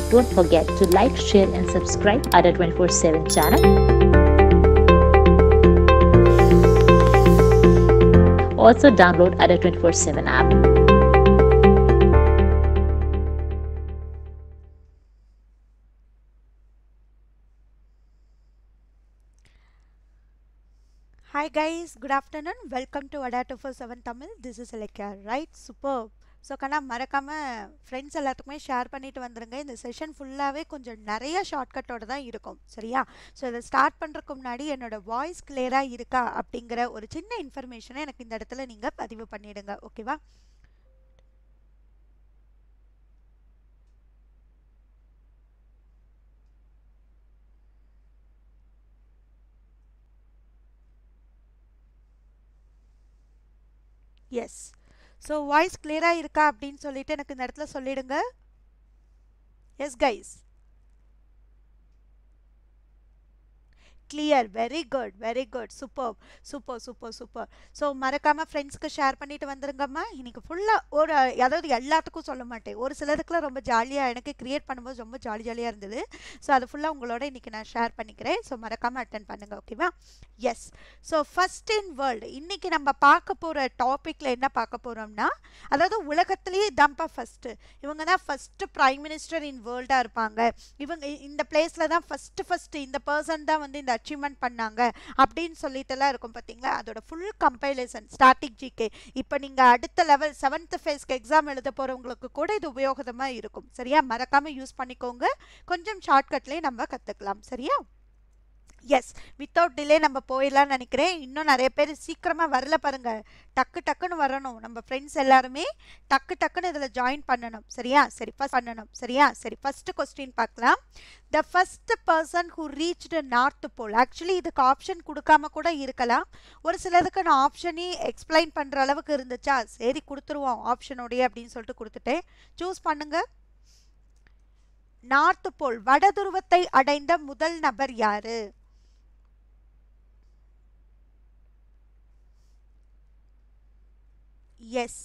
Don't forget to like, share and subscribe Ada 24/7 channel. Also download Ada 24/7 app. Hi guys, good afternoon. Welcome to Ada 24/7 Tamil. This is Alekya, right? Superb. So கண்ணா மறக்காமல் friends எல்லாத்துக்குமே share பண்ணிட்டு வந்துடுங்க. இந்த session ஃபுல்லாகவே கொஞ்சம் நிறைய ஷார்ட்கட்டோடு தான் இருக்கும், சரியா? ஸோ இதை ஸ்டார்ட் பண்ணுறதுக்கு முன்னாடி என்னோடய வாய்ஸ் கிளியராக இருக்கா அப்படிங்கிற ஒரு சின்ன இன்ஃபர்மேஷனை எனக்கு இந்த இடத்துல நீங்கள் பதிவு பண்ணிவிடுங்க, ஓகேவா? எஸ். ஸோ வாய்ஸ் கிளியராக இருக்கா அப்படின்னு சொல்லிட்டு எனக்கு இந்த இடத்துல சொல்லிடுங்க. Yes guys, clear. Very good, super. So மறக்காமல் ஃப்ரெண்ட்ஸ்க்கு ஷேர் பண்ணிட்டு வந்துருங்கம்மா. இன்னைக்கு ஃபுல்லாக அதாவது எல்லாத்துக்கும் சொல்ல மாட்டேன், ஒரு சிலருக்குலாம் ரொம்ப ஜாலியாக, எனக்கு கிரியேட் பண்ணும்போது ரொம்ப ஜாலியாக இருந்தது. ஸோ அது ஃபுல்லாக உங்களோட இன்றைக்கி நான் ஷேர் பண்ணிக்கிறேன். ஸோ மறக்காமல் அட்டென்ட் பண்ணுங்கள், ஓகேவா? Yes. So first in world இன்றைக்கி நம்ம பார்க்க போகிற டாப்பிக்கில் என்ன பார்க்க போகிறோம்னா, அதாவது உலகத்திலேயே தான்ப்பா ஃபஸ்ட்டு, இவங்க தான் ஃபஸ்ட்டு ப்ரைம் மினிஸ்டர் இன் வேர்ல்டாக இருப்பாங்க, இவங்க இந்த பிளேஸில் தான் ஃபஸ்ட்டு இந்த பர்சன் தான் வந்து இந்த அச்சீவ்மெண்ட் பண்ணாங்க அப்படின்னு சொல்லிட்டுலாம் இருக்கும் பார்த்தீங்களா? அதோட ஃபுல் கம்பைலேஷன் ஸ்டாட்டிக் ஜிகே. இப்போ நீங்கள் அடுத்த லெவல் 7th ஃபேஸ்க்கு எக்ஸாம் எழுத போகிறவங்களுக்கு கூட இது உபயோகமாக இருக்கும், சரியா? மறக்காமல் யூஸ் பண்ணிக்கோங்க. கொஞ்சம் ஷார்ட்கட்லேயே நம்ம கற்றுக்கலாம், சரியா? எஸ், வித்தவுட் டிலே நம்ம போயிடலாம்னு நினைக்கிறேன். இன்னும் நிறைய பேர் சீக்கிரமாக வரல பாருங்கள். டக்குன்னு வரணும். நம்ம ஃப்ரெண்ட்ஸ் எல்லாருமே டக்குன்னு இதில் ஜாயின் பண்ணணும், சரியா? சரி, ஃபஸ்ட்டு கொஸ்டின் பார்க்கலாம். The first person who reached north pole. Actually இதுக்கு ஆப்ஷன் கொடுக்காம கூட இருக்கலாம். ஒரு சிலருக்கு நான் ஆப்ஷனே எக்ஸ்பிளைன் பண்ணுற அளவுக்கு இருந்துச்சா, சரி கொடுத்துருவோம் ஆப்ஷனோடைய அப்படின்னு சொல்லிட்டு கொடுத்துட்டேன். சூஸ் பண்ணுங்க. நார்த் போல், வட துருவத்தை அடைந்த முதல் நபர் யாரு? Yes.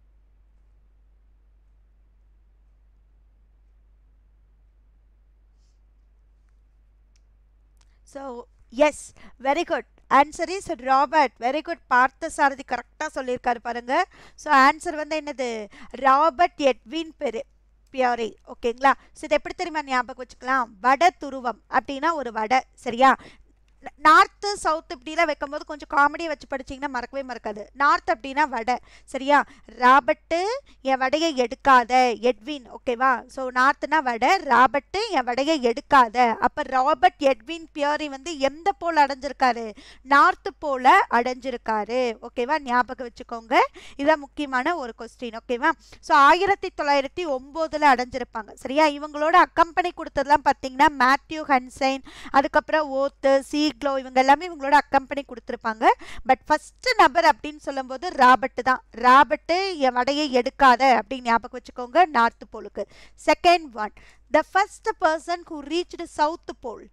So yes, very good. Answer is Robert. Very good. Parthasarathy கரெக்டாக சொல்லியிருக்காரு பாருங்க. ஸோ ஆன்சர் வந்து என்னது? ராபர்ட் எட்வின் பியோரி, ஓகேங்களா? ஸோ இது எப்படி தெரியுமா ஞாபகம் வச்சுக்கலாம்? வட துருவம் அப்படின்னா ஒரு வடை, சரியா? நார்த்து சவுத் இப்படிலாம் வைக்கும்போது கொஞ்சம் காமெடியை வச்சு படிச்சிங்கன்னா மறக்கவே மறக்காது. நார்த் அப்படின்னா வடை, சரியா? ராபர்ட்டு என் வடையை எடுக்காத, எட்வின், ஓகேவா? ஸோ நார்த்துனா வடை, ராபர்ட்டு என் வடையை எடுக்காத. அப்போ ராபர்ட் எட்வின் பியோரி வந்து எந்த போல் அடைஞ்சிருக்காரு? நார்த்து போல அடைஞ்சிருக்காரு, ஓகேவா? ஞாபகம் வச்சுக்கோங்க. இதுதான் முக்கியமான ஒரு கொஸ்டின், ஓகேவா? ஸோ 1909 அடைஞ்சிருப்பாங்க, சரியா? இவங்களோட அக்கம்பெனி கொடுத்ததுலாம் பார்த்தீங்கன்னா மேத்யூ ஹன்சைன், அதுக்கப்புறம் ஓத்து, சீக்லோ, இவங்க எல்லாமே இவங்களோட அக்கம்பெனி கொடுத்துருப்பாங்க. பட் ஃபர்ஸ்ட் நபர் அப்படின்னு சொல்லும்போது ராபர்ட் தான். ராபர்ட் என் வடையை எடுக்காத அப்படின்னு ஞாபகம் வச்சுக்கோங்க, நார்த் போலுக்கு. Second one, the first person who reached south pole.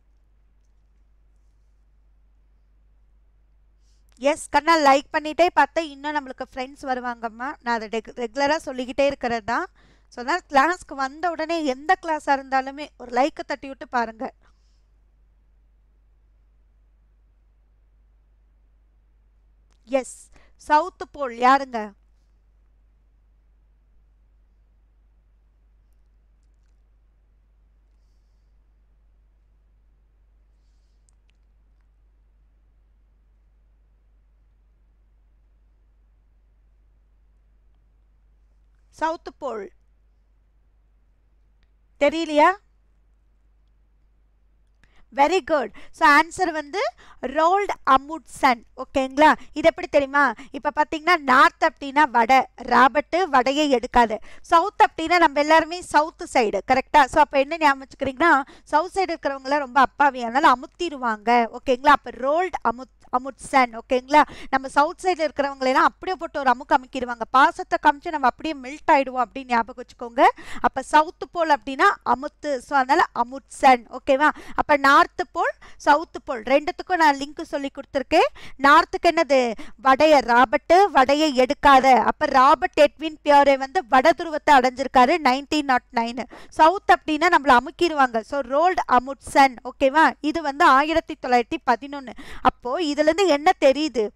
Yes கண்ணா, லைக் பண்ணிட்டே பார்த்தா இன்னும் நம்மளுக்கு ஃப்ரெண்ட்ஸ் வருவாங்கம்மா. நான் அதை ரெகுலராக சொல்லிக்கிட்டே இருக்கிறது தான். ஸோ அதனால் கிளாஸ்க்கு வந்த உடனே எந்த கிளாஸாக இருந்தாலுமே ஒரு லைக்கை தட்டி விட்டு பாருங்கள். எஸ், சவுத் போல் யாருங்க? சவுத் போல் தெரியலையா? Very good. ஸோ ஆன்சர் வந்து ரோல்ட் அமுட்சன், ஓகேங்களா? இது எப்படி தெரியுமா? இப்போ பார்த்தீங்கன்னா நார்த் அப்படின்னா வடை, ராபர்ட்டு வடையை எடுக்காது. சவுத் அப்படின்னா நம்ம எல்லாருமே சவுத் சைடு, கரெக்டாக? ஸோ அப்போ என்ன ஞாபகம் வச்சுக்கிறீங்கன்னா, சவுத் சைடு இருக்கிறவங்களாம் ரொம்ப அப்பாவி, அதனால அமுத்திடுவாங்க, ஓகேங்களா? அப்போ ரோல்ட் அமுட்சன். ஓகேங்களா, நம்ம சவுத் சைடில் இருக்கிறவங்களெல்லாம் அப்படியே போட்டு ஒரு அமுக்கு அமுக்கிடுவாங்க. பாசத்தை காமிச்சு நம்ம அப்படியே மெல்ட் ஆகிடுவோம் அப்படின்னு ஞாபகம் வச்சுக்கோங்க. அப்போ சவுத்து போல் அப்படின்னா அமுத்து, ஸோ அதனால் அமுட்சன். ஓகேவா, அப்போ நார்த்து போல் சவுத்து போல் ரெண்டுத்துக்கும் நான் லிங்க் சொல்லி கொடுத்துருக்கேன். நார்த்துக்கு என்னது வடைய, ராபர்ட் வடையை எடுக்காத. அப்போ ராபர்ட் எட்வின் பியரே வந்து வட துருவத்தை அடைஞ்சிருக்காரு 1909. சவுத் அப்படின்னா நம்மளை அமுக்கிடுவாங்க. So rolled அமுட்சன். ஓகேவா, இது வந்து 1911. அப்போ இதுல இருந்து என்ன தெரியுது,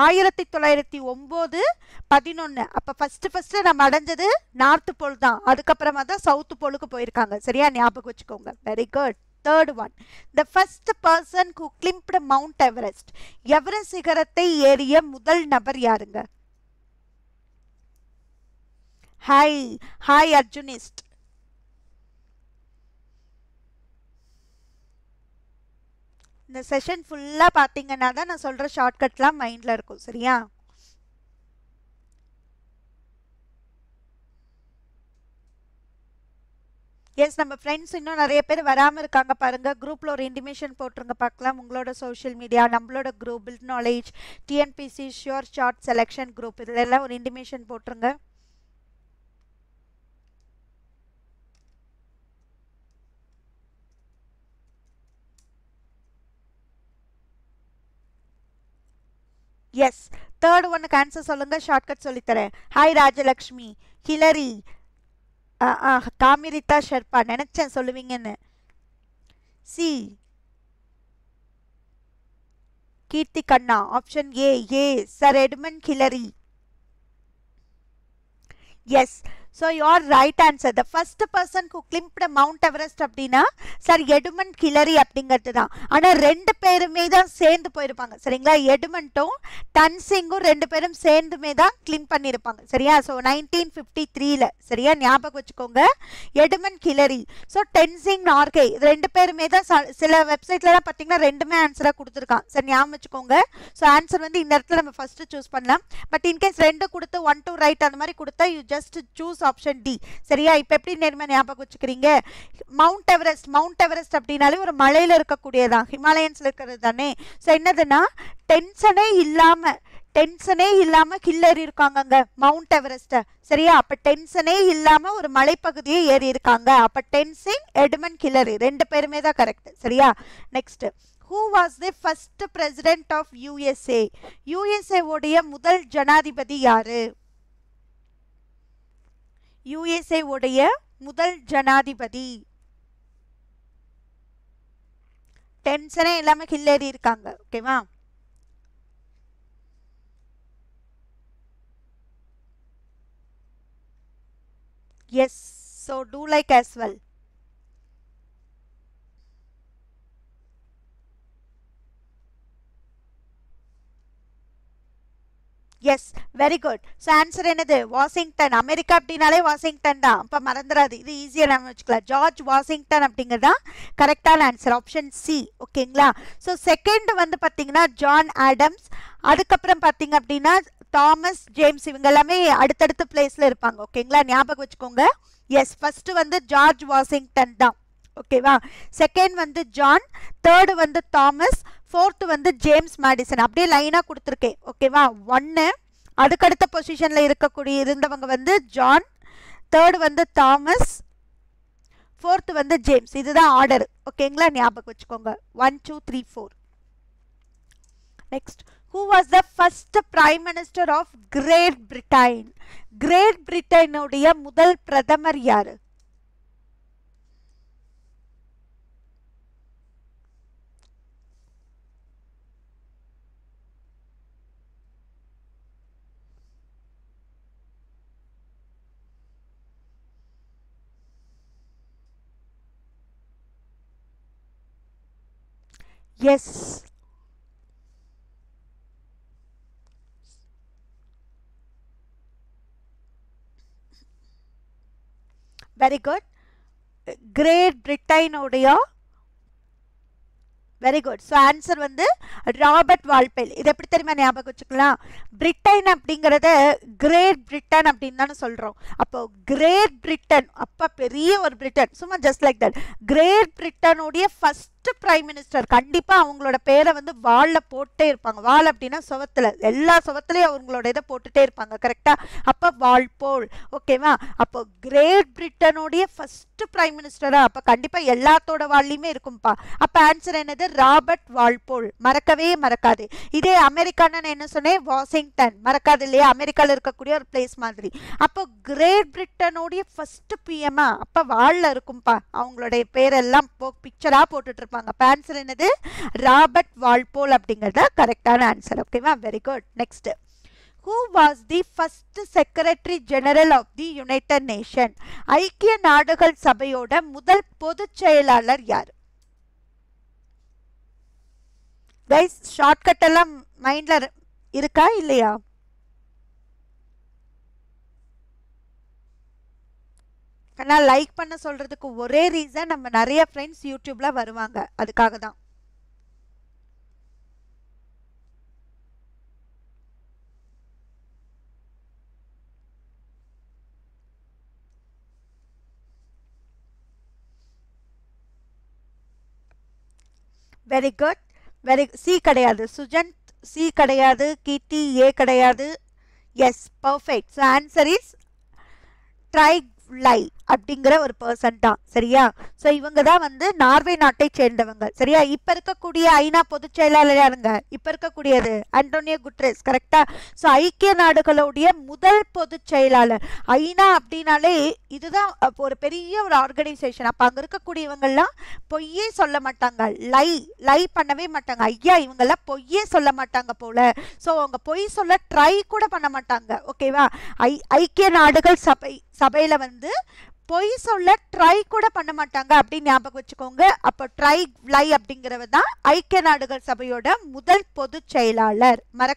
1909 11. அப்ப ஃபர்ஸ்ட் நம்ம அடைஞ்சது நார்த் போல் தான், அதுக்கப்புறமா தான் சவுத் போலுக்கு போயிருக்காங்க. சரியா, ஞாபகம் வச்சுக்கோங்க. Very good. Third one, the first person who climbed Mount Everest. Everest சிகரத்தை ஏறிய முதல் நபர் யாருங்க? ஹாய் அர்ஜுனிஸ்ட். இந்த செஷன் ஃபுல்லா பாத்தீங்கன்னா தான் நான் சொல்ற ஷார்ட்கட்லாம் மைண்ட்ல இருக்கும். சரியா, எஸ், நம்ம ஃப்ரெண்ட்ஸ் இன்னும் நிறைய பேர் வராமல் இருக்காங்க பாருங்க. குரூப்பில் ஒரு இன்டிமேஷன் போட்டுருங்க பார்க்கலாம். உங்களோட சோஷியல் மீடியா, நம்மளோட group build knowledge, TNPSC sure short selection group, இதில் எல்லாம் ஒரு இன்டிமேஷன் போட்டுருங்க. எஸ், தேர்ட் ஒன்னுக்கு ஆன்சர் சொல்லுங்க, ஷார்ட்கட் சொல்லித்தரேன். ஹாய் ராஜலக்ஷ்மி, ஹிலரி, காமிரிதா ஷெர்பா, நினைச்சேன் சொல்லுவீங்கன்னு. சி கீர்த்தி கண்ணா, option A sir Edmund Hillary. Yes, so your right answer, the first person who climbed Mount Everest அப்படின்னா சார் எட்மண்ட் ஹிலரி அப்படிங்கிறது தான். ஆனால் ரெண்டு பேருமே தான் சேர்ந்து போயிருப்பாங்க. சரிங்களா, எட்மண்டும் டன்சிங்கும் ரெண்டு பேரும் சேர்ந்துமே தான் கிளிம் பண்ணியிருப்பாங்க. சரியா, ஸோ 1953. சரியா, ஞாபகம் வச்சுக்கோங்க, Edmund Hillary. So Tenzing Norgay இது ரெண்டு பேருமே தான். சில வெப்சைட்லலாம் பார்த்தீங்கன்னா ரெண்டுமே ஆன்சராக கொடுத்துருக்கான். சரி, ஞாபகம் வச்சுக்கோங்க. ஸோ ஆன்சர் வந்து இந்த இடத்துல நம்ம ஃபர்ஸ்ட் சூஸ் பண்ணலாம். பட் இன்கேஸ் ரெண்டு கொடுத்து 1 2 ரைட் அந்த மாதிரி கொடுத்தா you just choose option D. சரியா, இப்போ எப்படி நேர்மை ஞாபகம் வச்சுக்கிறீங்க? மவுண்ட் எவரெஸ்ட் அப்படின்னாலே ஒரு மலையில இருக்கக்கூடியதான், ஹிமாலயன்ஸ்ல இருக்கிறது தானே. ஸோ என்னதுன்னா டென்ஷனே இல்லாம ஹில் இருக்காங்க மவுண்ட் எவரெஸ்ட். சரியா, அப்ப டென்ஷனே இல்லாம ஒரு மலைப்பகுதியை ஏறி இருக்காங்க. அப்ப டென்சிங், எட்மண்ட் ஹிலரி ரெண்டு பேருமே தான் கரெக்ட். சரியா, next, who was the first president of USA? USA உடைய முதல் ஜனாதிபதி யாரு? USA உடைய முதல் ஜனாதிபதி. டென்ஷனே இல்லாம ஹில் ஏறி இருக்காங்க. ஓகேவா, yes, so do like as well. Yes, very good. So answer என்னது? வாஷிங்டன். அமெரிக்கா அப்படின்னாலே வாஷிங்டன் தான், அப்போ மறந்துடாது. இது ஈஸியாக நம்ம வச்சுக்கலாம். ஜார்ஜ் வாஷிங்டன் அப்படிங்கிறது தான் கரெக்டான ஆன்சர், ஆப்ஷன் சி. ஓகேங்களா, ஸோ செகண்ட் வந்து பார்த்தீங்கன்னா ஜான் ஆடம்ஸ், அதுக்கப்புறம் பார்த்தீங்க அப்படின்னா தாமஸ் ஜேம்ஸ், இவங்க எல்லாமே அடுத்தடுத்த பிளேஸில் இருப்பாங்க. ஓகேங்களா, ஞாபகம் வச்சுக்கோங்க. எஸ், ஃபர்ஸ்ட் வந்து ஜார்ஜ் வாஷிங்டன் தான். ஓகேவா, செகண்ட் வந்து ஜான், தேர்டு வந்து தாமஸ், ஃபோர்த்து வந்து ஜேம்ஸ் மேடிசன். அப்படியே லைனாக கொடுத்துருக்கேன். ஓகேவா, 1 அதுக்கடுத்த பொசிஷனில் இருந்தவங்க வந்து ஜான், தேர்டு வந்து தாமஸ், ஃபோர்த்து வந்து ஜேம்ஸ். இதுதான் ஆர்டர். ஓகேங்களா, ஞாபகம் வச்சுக்கோங்க. 1 2 3 4. Next, who was the first prime minister of Great Britain? Great பிரிட்டனுடைய முதல் பிரதமர் யாரு? Yes. Very good. Great Britain உடைய வெரி குட். ஸோ ஆன்சர் வந்து ராபர்ட் வால்பெல். இது எப்படி தெரியுமா ஞாபகம் வச்சுக்கலாம்? பிரிட்டன் அப்படிங்கிறத கிரேட் பிரிட்டன் அப்படின்னு தானே சொல்கிறோம். அப்போ கிரேட் பிரிட்டன் அப்போ பெரிய ஒரு பிரிட்டன், சும்மா ஜஸ்ட் லைக் தட். கிரேட் பிரிட்டனுடைய ஃபர்ஸ்ட் பிரைம் மினிஸ்டர். கண்டிப்பா அவங்களோட பேரை வந்து வால்ல போட்டே இருப்பாங்க. வால் அப்படின்னா சுவத்துல, எல்லா சுவத்துலயும் அவங்களோட இதை போட்டுட்டே இருப்பாங்க. கரெக்டா? அப்ப வால்போல். ஓகேவா? அப்போ கிரேட் பிரிட்டனுடைய ஃபர்ஸ்ட் பிரைம் மினிஸ்டரா? அப்ப கண்டிப்பா எல்லாத்தோட வால்லையுமே இருக்கும்பா. அப்ப ஆன்சர் என்னது? Robert Walpole. மறக்கவே மறக்காது. இதே அமெரிக்கான்னு என்ன சொன்னேன்? வாஷிங்டன். மறக்காது இல்லையா? அமெரிக்கால இருக்கக்கூடிய ஒரு பிளேஸ் மாதிரி. அப்போ கிரேட் பிரிட்டனுடைய ஃபர்ஸ்ட் பிஎம்ஆ? அப்ப வால்ல இருக்கும்பா. அவங்களுடைய பேரெல்லாம் பிக்சரா போட்டுட்டு இருப்பாங்க. அப்ப ஆன்சர் என்னது? ராபர்ட் வால்போல் அப்படிங்கறது கரெக்டான ஆன்சர். ஓகேவா? Very good. Next, who was the first secretary general of the United Nations? ஐக்கிய நாடுகள் சபையோட முதல் பொதுச் செயலாளர் யார்? கைஸ், ஷார்ட்கட் எல்லாம் மைண்ட்ல இருக்கா இல்லையா? நான் லைக் பண்ண சொல்றதுக்கு ஒரே ரீசன், நம்ம நிறைய ஃப்ரெண்ட்ஸ் யூடியூப்ல வருவாங்க, அதுக்காக தான். Very good. வெரி சி கிடையாது, சுஜன் சி கிடையாது, கீர்த்தி ஏ கிடையாது. Yes, perfect. So answer is Trygve Lie அப்படிங்கிற ஒரு பர்சன் தான். சரியா? ஸோ இவங்க தான் வந்து நார்வே நாட்டை சேர்ந்தவங்க. சரியா? இப்ப இருக்கக்கூடிய ஐநா பொதுச் செயலாளர் யாருங்க? இப்ப இருக்கக்கூடியது அன்டோனியோ குட்ரெஸ். கரெக்டா? ஸோ ஐக்கிய நாடுகளுடைய முதல் பொதுச் செயலாளர். ஐநா அப்படின்னாலே இதுதான் ஒரு பெரிய ஒரு ஆர்கனைசேஷன். அப்ப அங்க இருக்கக்கூடியவங்கெல்லாம் பொய்யே சொல்ல மாட்டாங்க, லை பண்ணவே மாட்டாங்க. ஐயா, இவங்கெல்லாம் பொய்யே சொல்ல மாட்டாங்க போல. ஸோ அவங்க பொய் சொல்ல ட்ரை கூட பண்ண மாட்டாங்க. ஓகேவா? ஐக்கிய நாடுகள் சபையில வந்து பொய் சொல்ல ட்ரை கூட பண்ண மாட்டாங்க அப்படின்னு ஞாபகம் வச்சுக்கோங்க. அப்போ ட்ரைக்லை அப்படிங்கிறவ தான் ஐக்கிய நாடுகள் சபையோட முதல் பொதுச் செயலாளர்.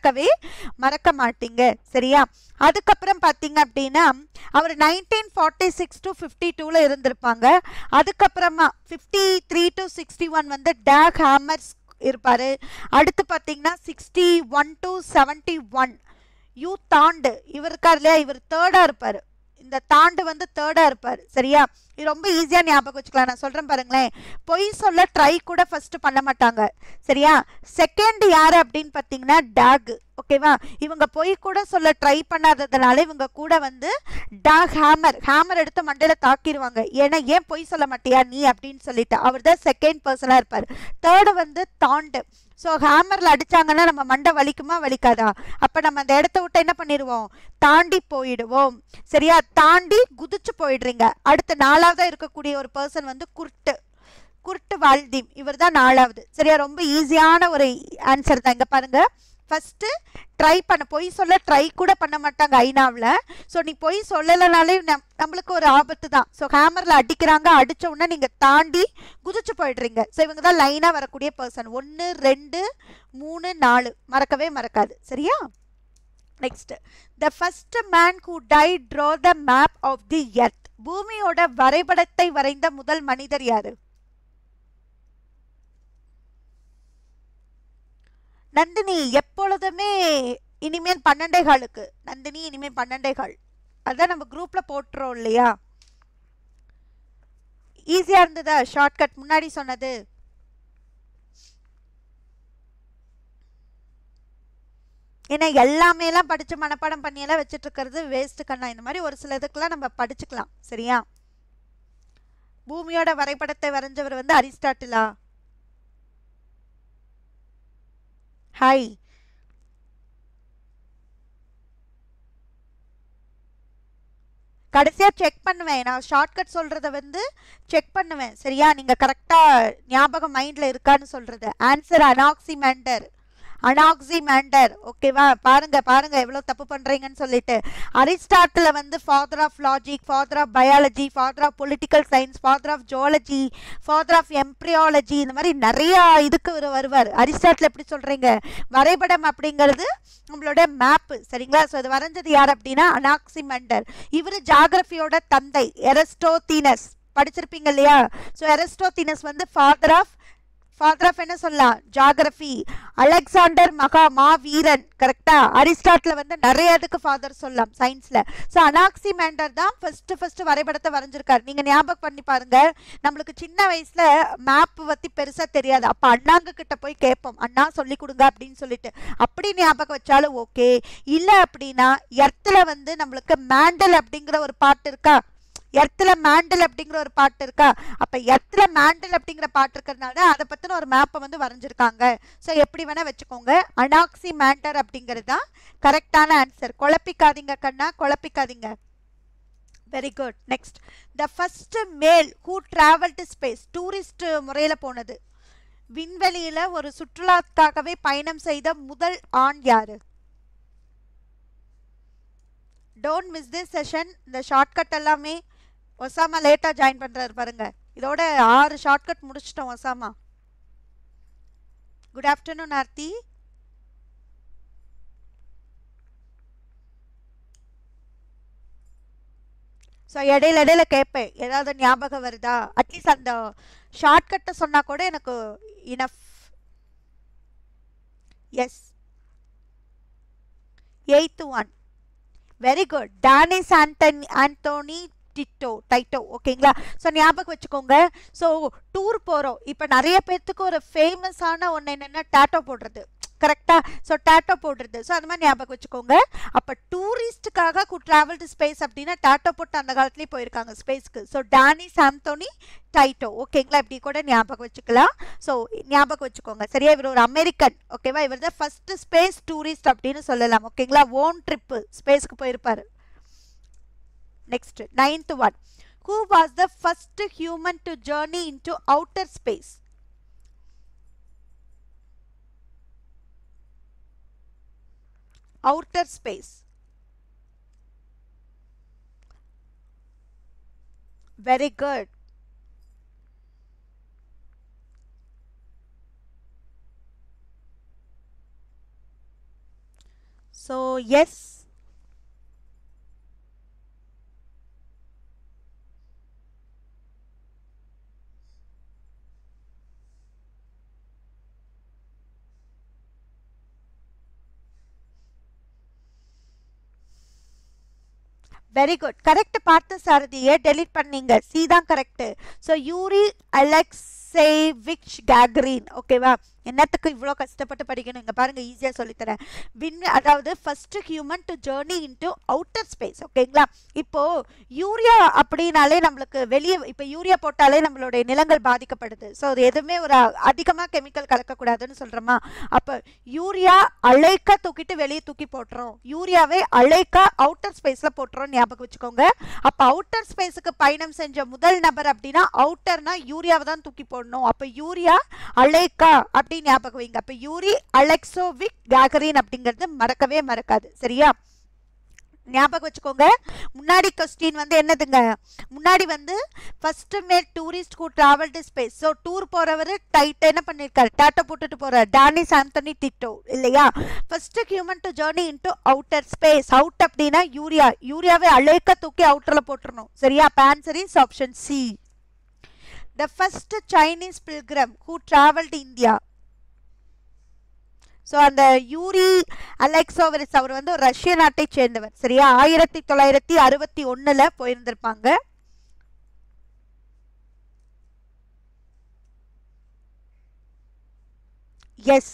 மறக்க மாட்டீங்க. சரியா? அதுக்கப்புறம் பார்த்தீங்க அப்படின்னா அவர் 1946 to 52ல இருந்திருப்பாங்க. அதுக்கப்புறமா 53 to 61 வந்து டாக் ஹேமர்ஸ் இருப்பாரு. அடுத்து பார்த்தீங்கன்னா 61 to 71 யூ தாண்டு இவர் இருக்கார் இல்லையா? இவர் தேர்டா இருப்பாரு. இந்த தாண்டு வந்து தேர்டா இருப்பார். சரியா? இது ரொம்ப ஈஸியா ஞாபகம் வச்சுக்கலாம். நான் சொல்றேன் பாருங்களேன். பொய் சொல்ல ட்ரை கூட ஃபர்ஸ்ட் பண்ண மாட்டாங்க. சரியா? செகண்ட் யாரு அப்படின்னு பார்த்தீங்கன்னா டாக். ஓகேவா? இவங்க பொய் கூட சொல்ல ட்ரை பண்ணாததுனால இவங்க கூட வந்து டாக் ஹேமர் எடுத்து மண்டையில தாக்கிடுவாங்க. ஏன்னா ஏன் பொய் சொல்ல மாட்டியா நீ அப்படின்னு சொல்லிட்டு. அவர் தான் செகண்ட் பர்சனா இருப்பார். தேர்டு வந்து தாண்டு. ஸோ ஹேமரில் அடித்தாங்கன்னா நம்ம மண்டை வலிக்குமா வலிக்காதா? அப்போ நம்ம அந்த இடத்த விட்டு என்ன பண்ணிடுவோம்? தாண்டி போயிடுவோம். சரியா? தாண்டி குதிச்சு போயிடுறீங்க. அடுத்து நாலாவதாக இருக்கக்கூடிய ஒரு பர்சன் வந்து குர்ட் வால்டீம். இவர் தான் நாலாவது. சரியா? ரொம்ப ஈஸியான ஒரு ஆன்சர் தான். இங்கே பாருங்க. ஃபர்ஸ்ட் ட்ரை பண்ண பொய் சொல்ல ட்ரை கூட பண்ண மாட்டாங்க ஐநாவில். ஸோ நீ பொய் சொல்லலைனாலே நம்மளுக்கு ஒரு ஆபத்து தான். ஸோ ஹேமரில் அடிக்கிறாங்க, அடித்த உடனே நீங்கள் தாண்டி குதிச்சு போயிடுறீங்க. ஸோ இவங்க தான் லைனாக வரக்கூடிய பர்சன். 1 2 3 4 மறக்கவே மறக்காது. சரியா? Next, the first man who டைட் draw the map of the earth. பூமியோட வரைபடத்தை வரைந்த முதல் மனிதர் யாரு? நந்தினி எப்பொழுதுமே இனிமேல் 12:15. நந்தினி இனிமேல் 12:15. அதான் நம்ம குரூப்ல போட்டுறோம் இல்லையா? ஈஸியா இருந்ததா? ஷார்ட்கட் முன்னாடி சொன்னது. ஏன்னா எல்லாமே எல்லாம் படிச்சு மனப்பாடம் பண்ணியெல்லாம் வச்சுட்டு இருக்கிறது வேஸ்ட் கண்ணா. இந்த மாதிரி ஒரு சில இதுக்கெல்லாம் நம்ம படிச்சுக்கலாம். சரியா? பூமியோட வரைபடத்தை வரைஞ்சவர் வந்து அரிஸ்டாட்டிலா? ஹாய். கடைசியா செக் பண்ணுவேன். நான் ஷார்ட்கட் சொல்றத வந்து செக் பண்ணுவேன். சரியா? நீங்க கரெக்டா ஞாபகம் மைண்ட்ல இருக்கான்னு சொல்றது. Answer Anaximander. ஓகேவா? பாருங்க எவ்வளவு தப்பு பண்றீங்கன்னு சொல்லிட்டு. அரிஸ்டாட்டில் வந்து father of logic, father of biology, father of political science, father of zoology, father of embryology, இந்த மாதிரி நிறைய இதுக்கு வருவார். அரிஸ்டாட்டில் எப்படி சொல்றீங்க? வரைபடம் அப்படிங்கிறது நம்மளோட மேப். சரிங்களா? ஸோ இது வரைஞ்சது யார் அப்படின்னா அனாக்சிமேண்டர். இவர் ஜாகிரபியோட தந்தை எரஸ்டோதீனஸ். படிச்சிருப்பீங்க இல்லையா? ஸோ எரஸ்டோதீனஸ் வந்து ஃபாதர் ஆஃப் ஃபாதர் ஆஃப் என்ன சொல்லலாம், ஜியாகிரபி. அலெக்சாண்டர் மாவீரன், கரெக்டா. அரிஸ்டாட்டில் வந்து நிறைய இதுக்கு ஃபாதர் சொல்லலாம் சயின்ஸ்ல. ஸோ அனாக்சிமேண்டர் தான் ஃபர்ஸ்ட் வரைபடத்தை வரைஞ்சிருக்காரு. நீங்க ஞாபகம் பண்ணி பாருங்க, நம்மளுக்கு சின்ன வயசுல மேப் பத்தி பெருசா தெரியாது, அப்ப அண்ணாங்க கிட்ட போய் கேட்போம், அண்ணா சொல்லி கொடுங்க அப்படின்னு சொல்லிட்டு. அப்படி ஞாபகம் வச்சாலும் ஓகே. இல்ல அப்படின்னா எர்த்துல வந்து நம்மளுக்கு மேண்டல் அப்படிங்கிற ஒரு பாட்டு இருக்கா, எர்த்துல மேண்டல் அப்படிங்கிற ஒரு பாட்டு இருக்கா, அப்ப எர்த்துல மேண்டல் அப்படிங்கிற பாட்டு இருக்கிறதுனால அதை பத்தின ஒரு மேப்பை வந்து வரைஞ்சிருக்காங்க. ஸோ எப்படி வேணா வச்சுக்கோங்க, அனாக்சி மேண்டர் அப்படிங்கிறது தான் கரெக்டான ஆன்சர். குழப்பிக்காதீங்க கண்ணா, குழப்பிக்காதீங்க. Very good. Next, the first male who travelled space, tourist முறையில் போனது, விண்வெளியில ஒரு சுற்றுலாக்காகவே பயணம் செய்த முதல் ஆண் யாரு? Don't miss this session. இந்த ஷார்ட்கட் எல்லாமே ஒசாமா லேட்டா ஜாயின் பண்றாரு பாருங்க. இதோட 6 ஷார்ட்கட் முடிச்சிட்டோம் Osama. Good afternoon Aarthi. So இடையில கேட்பேன், ஏதாவது ஞாபகம் வருதா, அட்லீஸ்ட் அந்த ஷார்ட்கட்டை சொன்னா கூட எனக்கு enough. Yes, 8th one. Very good. Dennis Anthony Tito. ஓகேங்களா. ஸோ ஞாபகம் வச்சுக்கோங்க. ஸோ டூர் போகிறோம், இப்போ நிறைய பேர்த்துக்கு ஒரு ஃபேமஸான ஒன்று என்னென்னா டேட்டோ போடுறது, கரெக்டா. ஸோ டேட்டோ போடுறது, ஸோ அந்த மாதிரி ஞாபகம் வச்சுக்கோங்க. அப்போ டூரிஸ்ட்டுக்காக ட்ராவல் டு ஸ்பேஸ் அப்படின்னா டேட்டோ போட்டு அந்த காலத்துலேயே போயிருக்காங்க ஸ்பேஸ்க்கு. So டானிஸ் Anthony Tito. ஓகேங்களா, இப்படி கூட ஞாபகம் வச்சுக்கலாம். ஸோ ஞாபகம் வச்சுக்கோங்க சரியா. இவர் ஒரு அமெரிக்கன், ஓகேவா. இவர் தான் ஃபர்ஸ்ட் ஸ்பேஸ் டூரிஸ்ட் அப்படின்னு சொல்லலாம். ஓகேங்களா, ஓன் ட்ரிப்பு ஸ்பேஸ்க்கு போயிருப்பாரு. Next, 9th one. Who was the first human to journey into outer space? Outer space. Very good. So yes, very good. Correct. பார்த்த சாரதியை டெலிட் பண்ணீங்க, சி தான் correct. So Yuri Alekseyevich Gagarin. ஓகேவா, என்னத்துக்கு இவ்வளோ கஷ்டப்பட்டு படிக்கணும், இங்கே பாருங்க ஈஸியாக சொல்லித்தரேன். அதாவது first human to journey into outer space. ஓகேங்களா. இப்போ யூரியா அப்படின்னாலே நம்மளுக்கு வெளியே, இப்போ யூரியா போட்டாலே நம்மளுடைய நிலங்கள் பாதிக்கப்படுது. ஸோ அது எதுவுமே ஒரு அதிகமாக கெமிக்கல் கலக்கக்கூடாதுன்னு சொல்கிறோமா. அப்போ யூரியா அழைக்க தூக்கிட்டு வெளியே தூக்கி போட்டுறோம், யூரியாவே அழைக்க அவுட்டர் ஸ்பேஸில் போட்டுறோம், ஞாபகம் வச்சுக்கோங்க. அப்போ அவுட்டர் ஸ்பேஸுக்கு பயணம் செஞ்ச முதல் நபர் அப்படின்னா அவுட்டர்னா யூரியாவை தான் தூக்கி போடணும். அப்போ யூரியா அழைக்கா அப்படி ஞாபகம் வைங்க. அப்ப யூரி அலெக்சோவிக் கேகரின் அப்படிங்கிறது மறக்கவே மறக்காது சரியா. ஞாபகம் வச்சுக்கோங்க. முன்னாடி கொஸ்டின் வந்து என்னதுங்க, முன்னாடி வந்து first male tourist who travel to space. So tour போறவர் டைட் என்ன பண்ணிருக்காரு, டாட்டோ போட்டுட்டு போறாரு, டானிஸ் ஆண்டோனி டிட்டோ இல்லையா. First human to journey into outer space. Out அப்படின்னா யூரியா, யூரியாவை அழைக்க தூக்கி அவுட்டர்ல போட்டுறணும் சரியா. Answer is option C. The first Chinese pilgrim who traveled India. So அந்த யூரி அலெக்சோவிச் அவர் வந்து ரஷ்ய நாட்டை சேர்ந்தவர் சரியா. 1961 போயிருந்திருப்பாங்க. எஸ்,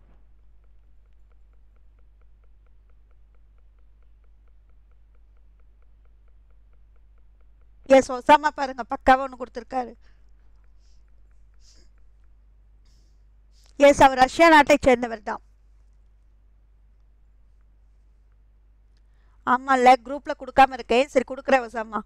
எஸ் ஒசாமா பாருங்க பக்காவா ஒன்று கொடுத்துருக்காரு. எஸ், அவர் ரஷ்யா நாட்டை சேர்ந்தவர் தான். ஆமாம்ல, குரூப்ல கொடுக்காம இருக்கேன், சரி கொடுக்குறேன் ஒசாமா.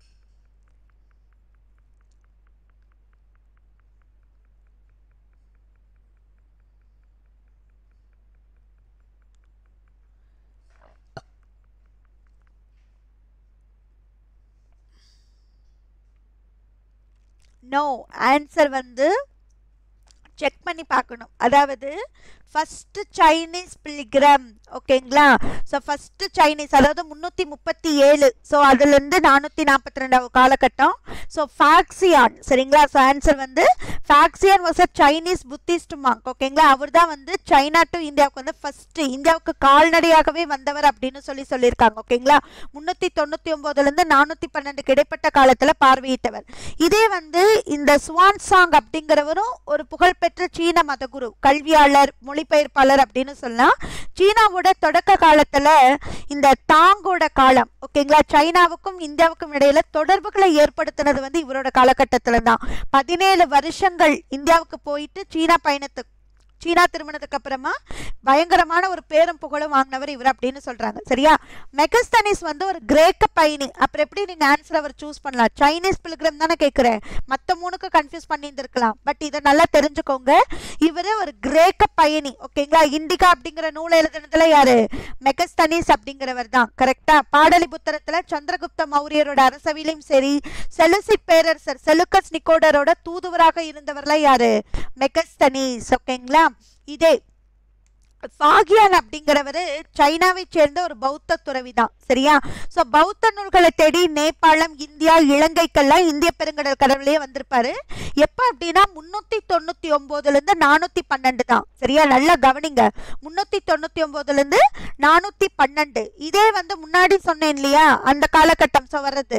நோ, ஆன்சர் வந்து செக் பண்ணி பார்க்கணும். அதாவது ஃபர்ஸ்ட் சைனீஸ் பில்கிரம். ஓகேங்களா? ஸோ ஃபர்ஸ்ட் சைனீஸ், அதாவது 337. ஸோ அதுலேருந்து 442 காலகட்டம். So Faxian. சரிங்களா? ஸோ ஆன்சர் வந்து Faxian was a Chinese Buddhist monk. ஓகேங்களா? அவர் தான் வந்து சைனா டு இந்தியாவுக்கு வந்து ஃபர்ஸ்ட் இந்தியாவுக்கு கால்நடையாகவே வந்தவர் அப்படின்னு சொல்லியிருக்காங்க. ஓகேங்களா? 399லேருந்து 412 இடைப்பட்ட காலத்தில் பார்வையிட்டவர். இதே வந்து இந்த சுவான்சாங் அப்படிங்கிறவரும் ஒரு புகழ்பெற்ற சீன மதகுரு, கல்வியாளர், மொழிபெயர்ப்பாளர் அப்படின்னு சொல்லலாம். சீனாவோட தொடக்க காலத்துல இந்த தாங்கோட காலம், ஓகேங்களா, சைனாவுக்கும் இந்தியாவுக்கும் இடையில தொடர்புகளை ஏற்படுத்தினது வந்து இவரோட காலகட்டத்துல தான். 17 வருஷங்கள் இந்தியாவுக்கு போயிட்டு சீனா திருமணத்துக்கு அப்புறமா பயங்கரமான ஒரு பேரும் புகழும் வாங்கினவர் இவர் அப்படின்னு சொல்றாங்க. சரியா? மெகஸ்தனிஸ் வந்து ஒரு கிரேக்க பயணி. அப்புறம் எப்படி நீங்க ஆன்சர் அவர் சூஸ் பண்ணலாம்? சைனீஸ் பில்கிரம் தானே கேட்கிறேன், மற்ற 3க்கு கன்ஃபியூஸ் பண்ணி இருந்திருக்கலாம். பட் இதை நல்லா தெரிஞ்சுக்கோங்க, இவர் ஒரு கிரேக்க பயணி. ஓகேங்களா? இண்டிகா அப்படிங்கிற நூலை எழுதுனதுல யாரு? மெகஸ்தனிஸ் அப்படிங்கிறவர் தான். கரெக்டா? பாடலிபுத்திரத்துல சந்திரகுப்த மௌரியரோட அரசவையிலும் சரி, செலுசிட் பேரரசர் செலுக்கஸ் நிக்கோடரோட தூதுவராக இருந்தவர்ல யாரு? மெகஸ்தனிஸ். ஓகேங்களா? இதே ஃபாகியான் அப்படிங்கிறவரு சைனாவை சேர்ந்த ஒரு பௌத்த துறவி தான். சரியா? ஸோ பௌத்த நூல்களை தேடி நேபாளம், இந்தியா, இலங்கைக்கெல்லாம் இந்திய பெருங்கடல் கடவுளையே வந்திருப்பாரு. எப்போ அப்படின்னா 399லேருந்து 412 தான். சரியா? நல்லா கவனிங்க, 399லேருந்து 412. இதே வந்து முன்னாடி சொன்னேன் இல்லையா, அந்த காலகட்டம். ஸோ வர்றது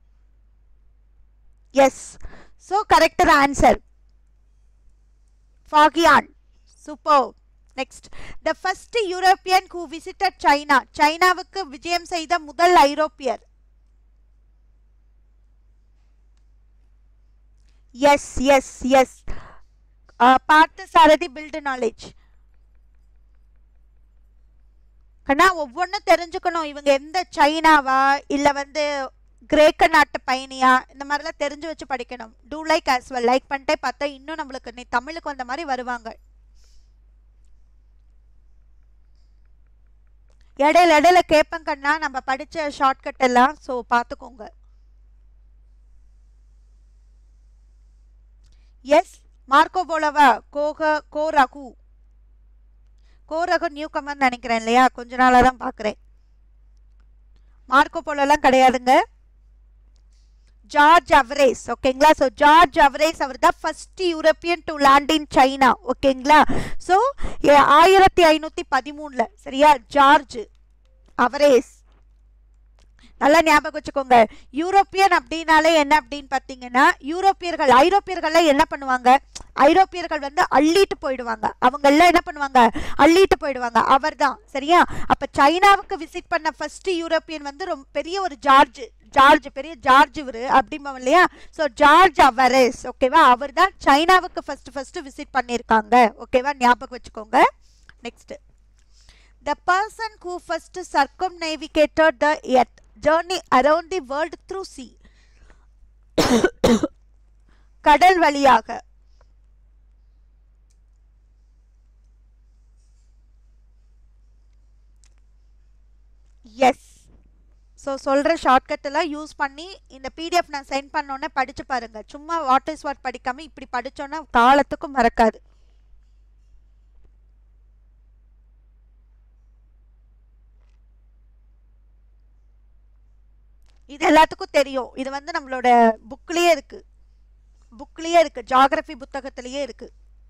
yes. So correct answer Faxian. Super. Next, the first European who visited China. சைனாவுக்கு விஜயம் செய்த முதல் ஐரோப்பியர். Yes yes yes Parthasarathy. Build knowledge. கண்ணா ஒவ்வொன்றும் தெரிஞ்சுக்கணும். இவங்க எந்த சைனாவா இல்லை வந்து கிரேக்க நாட்டு பயணியா, இந்த மாதிரிலாம் தெரிஞ்சு வச்சு படிக்கணும். Do like as well. Like பண்ணிட்டே பார்த்தா இன்னும் நம்மளுக்கு நீ தமிழுக்கு வந்த மாதிரி வருவாங்க. இடையில கேட்பங்கண்ணா நம்ம படிச்ச ஷார்ட்கட் எல்லாம். ஸோ பார்த்துக்கோங்க. எஸ் மார்க்கோ போலவா. கோரகு நியூ கமர் நினைக்கிறேன் இல்லையா, கொஞ்ச நாளாக தான் பார்க்குறேன். மார்க்கோ போலோலாம் கிடையாதுங்க. Jorge Alvares. ஓகேங்களா? ஸோ ஜார்ஜ் அவரேஸ் அவர் தான் first European to land in China. ஓகேங்களா? ஸோ 1513. சரியா? Jorge Alvares. நல்லா ஞாபகம் வச்சுக்கோங்க. யூரோப்பியன் அப்படின்னாலே என்ன அப்படின்னு பார்த்தீங்கன்னா, ஐரோப்பியர்கள் என்ன பண்ணுவாங்க? ஐரோப்பியர்கள் வந்து அள்ளிட்டு போயிடுவாங்க. அவங்க எல்லாம் என்ன பண்ணுவாங்க? அள்ளிட்டு போயிடுவாங்க. அவர் தான். சரியா? அப்ப சைனாவுக்கு விசிட் பண்ண ஃபர்ஸ்ட் யூரோப்பியன் வந்து ரொம்ப பெரிய ஒரு பெரிய ஜார்ஜ் இவரு அப்படிம்பாங்க இல்லையா. So Jorge Alvares. ஓகேவா? அவர் தான் சைனாவுக்கு ஃபர்ஸ்ட் விசிட் பண்ணியிருக்காங்க. ஓகேவா? ஞாபகம் வச்சுக்கோங்க. Next, the person who first circumnavigated the earth, journey around the world through sea. கடல் வழியாக. எஸ். ஸோ சொல்கிற ஷார்ட்கட் எல்லாம் யூஸ் பண்ணி இந்த பிடிஎஃப் நான் சென்ட் பண்ணோன்னே படித்து பாருங்கள். சும்மா வாட் இஸ் வாட் படிக்காமல் இப்படி படித்தோன்னா காலத்துக்கும் மறக்காது. இது எல்லாத்துக்கும் தெரியும். இது வந்து நம்மளோட புக்லேயே இருக்கு, ஜியாகிரபி புத்தகத்திலேயே இருக்கு.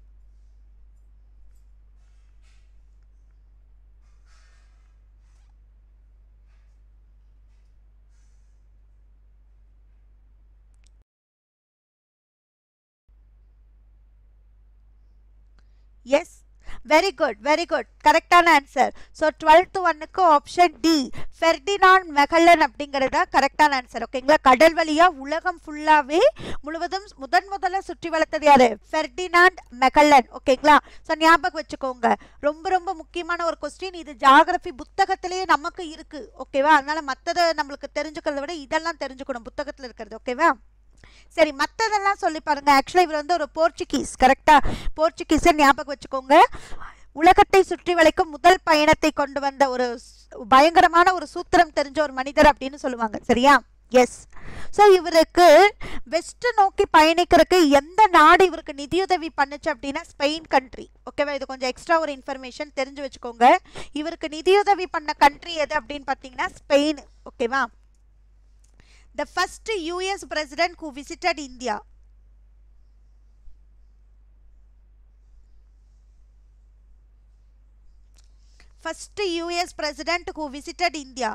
Yes, very good. கரெக்டான ஆன்சர். ஸோ 12th ஒன்னுக்கு ஆப்ஷன் டி ஃபெர்டினாண்ட் மெகல்லன் அப்படிங்கிறதா கரெக்டான ஆன்சர். ஓகேங்களா? கடல் வழியா உலகம் ஃபுல்லாவே முழுவதும் முதல்ல சுற்றி வளர்த்தது யாரு? Ferdinand Magellan. ஓகேங்களா? ஸோ ஞாபகம் வச்சுக்கோங்க. ரொம்ப முக்கியமான ஒரு கொஸ்டின். இது ஜியாகிரபி புத்தகத்திலேயே நமக்கு இருக்கு. ஓகேவா? அதனால மற்றதை நம்மளுக்கு தெரிஞ்சுக்கிறத விட இதெல்லாம் தெரிஞ்சுக்கணும் புத்தகத்தில் இருக்கிறது. ஓகேவா? சரி, மற்றதெல்லாம் சொல்லி பாருங்க. ஆக்சுவலா இவர் வந்து ஒரு போர்ச்சுகீஸ். கரெக்டா? போர்ச்சுகீஸை ஞாபகம் வச்சுக்கோங்க. உலகத்தை சுற்றி வளைக்கும் முதல் பயணத்தை கொண்டு வந்த ஒரு பயங்கரமான ஒரு சூத்திரம் தெரிஞ்ச ஒரு மனிதர் அப்படின்னு சொல்லுவாங்க. சரியா? எஸ். ஸோ இவருக்கு வெஸ்ட் நோக்கி பயணிக்கிறதுக்கு எந்த நாடு இவருக்கு நிதியுதவி பண்ணுச்சு அப்படின்னா ஸ்பெயின் கண்ட்ரி. ஓகேவா, இது கொஞ்சம் எக்ஸ்ட்ரா ஒரு இன்ஃபர்மேஷன் தெரிஞ்சு வச்சுக்கோங்க. இவருக்கு நிதியுதவி பண்ண கண்ட்ரி எது அப்படின்னு பார்த்தீங்கன்னா ஸ்பெயின். ஓகேவா. The first US president who visited India. First US president who visited India.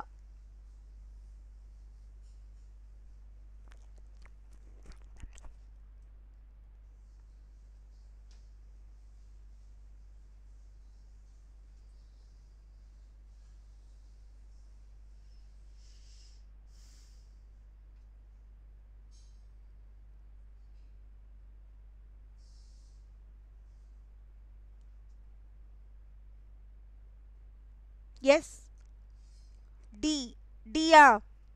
Yes. D. D.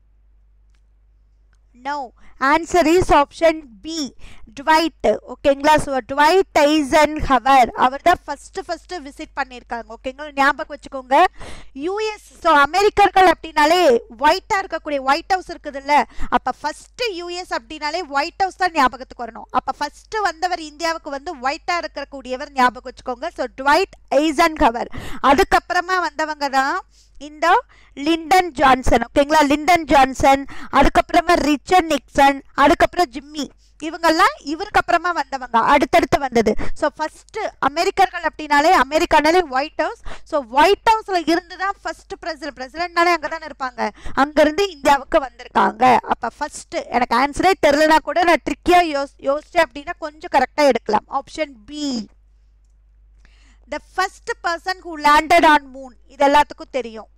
No. Answer is option B. Dwight. ஓகேங்களா. ஸோ ட்வைட் ஐசன்ஹவர் அவர் தான் ஃபர்ஸ்ட் விசிட் பண்ணியிருக்காங்க. ஓகேங்களா, ஞாபகம் வச்சுக்கோங்க. யூஎஸ், ஸோ அமெரிக்கர்கள் அப்படின்னாலே ஒயிட்டாக இருக்கக்கூடிய ஒயிட் ஹவுஸ் இருக்குதுல்ல, அப்போ ஃபர்ஸ்ட் யூஎஸ் அப்படின்னாலே ஒயிட் ஹவுஸ் தான் ஞாபகத்துக்கு வரணும். அப்போ ஃபர்ஸ்ட் வந்தவர் இந்தியாவுக்கு வந்து ஒயிட்டாக இருக்கக்கூடியவர் ஞாபகம் வச்சுக்கோங்க. So Dwight Eisenhower. அதுக்கப்புறமா வந்தவங்க தான் இந்த லிண்டன் ஜான்சன். ஓகேங்களா, லிண்டன் ஜான்சன், அதுக்கப்புறமா ரிச்சர்ட் நிக்சன், அதுக்கப்புறம் ஜிம்மி. இவங்கெல்லாம் இவருக்கு அப்புறமா வந்தவங்க, அடுத்தடுத்து வந்தது. ஸோ ஃபர்ஸ்ட் அமெரிக்கர்கள் அப்படின்னாலே அமெரிக்கானாலே ஒயிட் ஹவுஸ். ஸோ ஒயிட் ஹவுஸ்ல இருந்து தான் ஃபர்ஸ்ட் பிரசிடென்ட்னாலே அங்கே தானே இருப்பாங்க, அங்கிருந்து இந்தியாவுக்கு வந்திருக்காங்க. அப்போ ஃபர்ஸ்ட் எனக்கு ஆன்சரே தெரியலனா கூட நான் ட்ரிக்கியா யோசிச்சேன் அப்படின்னா கொஞ்சம் கரெக்டாக எடுக்கலாம். Option B. The first person who landed on moon. இது எல்லாத்துக்கும் தெரியும்.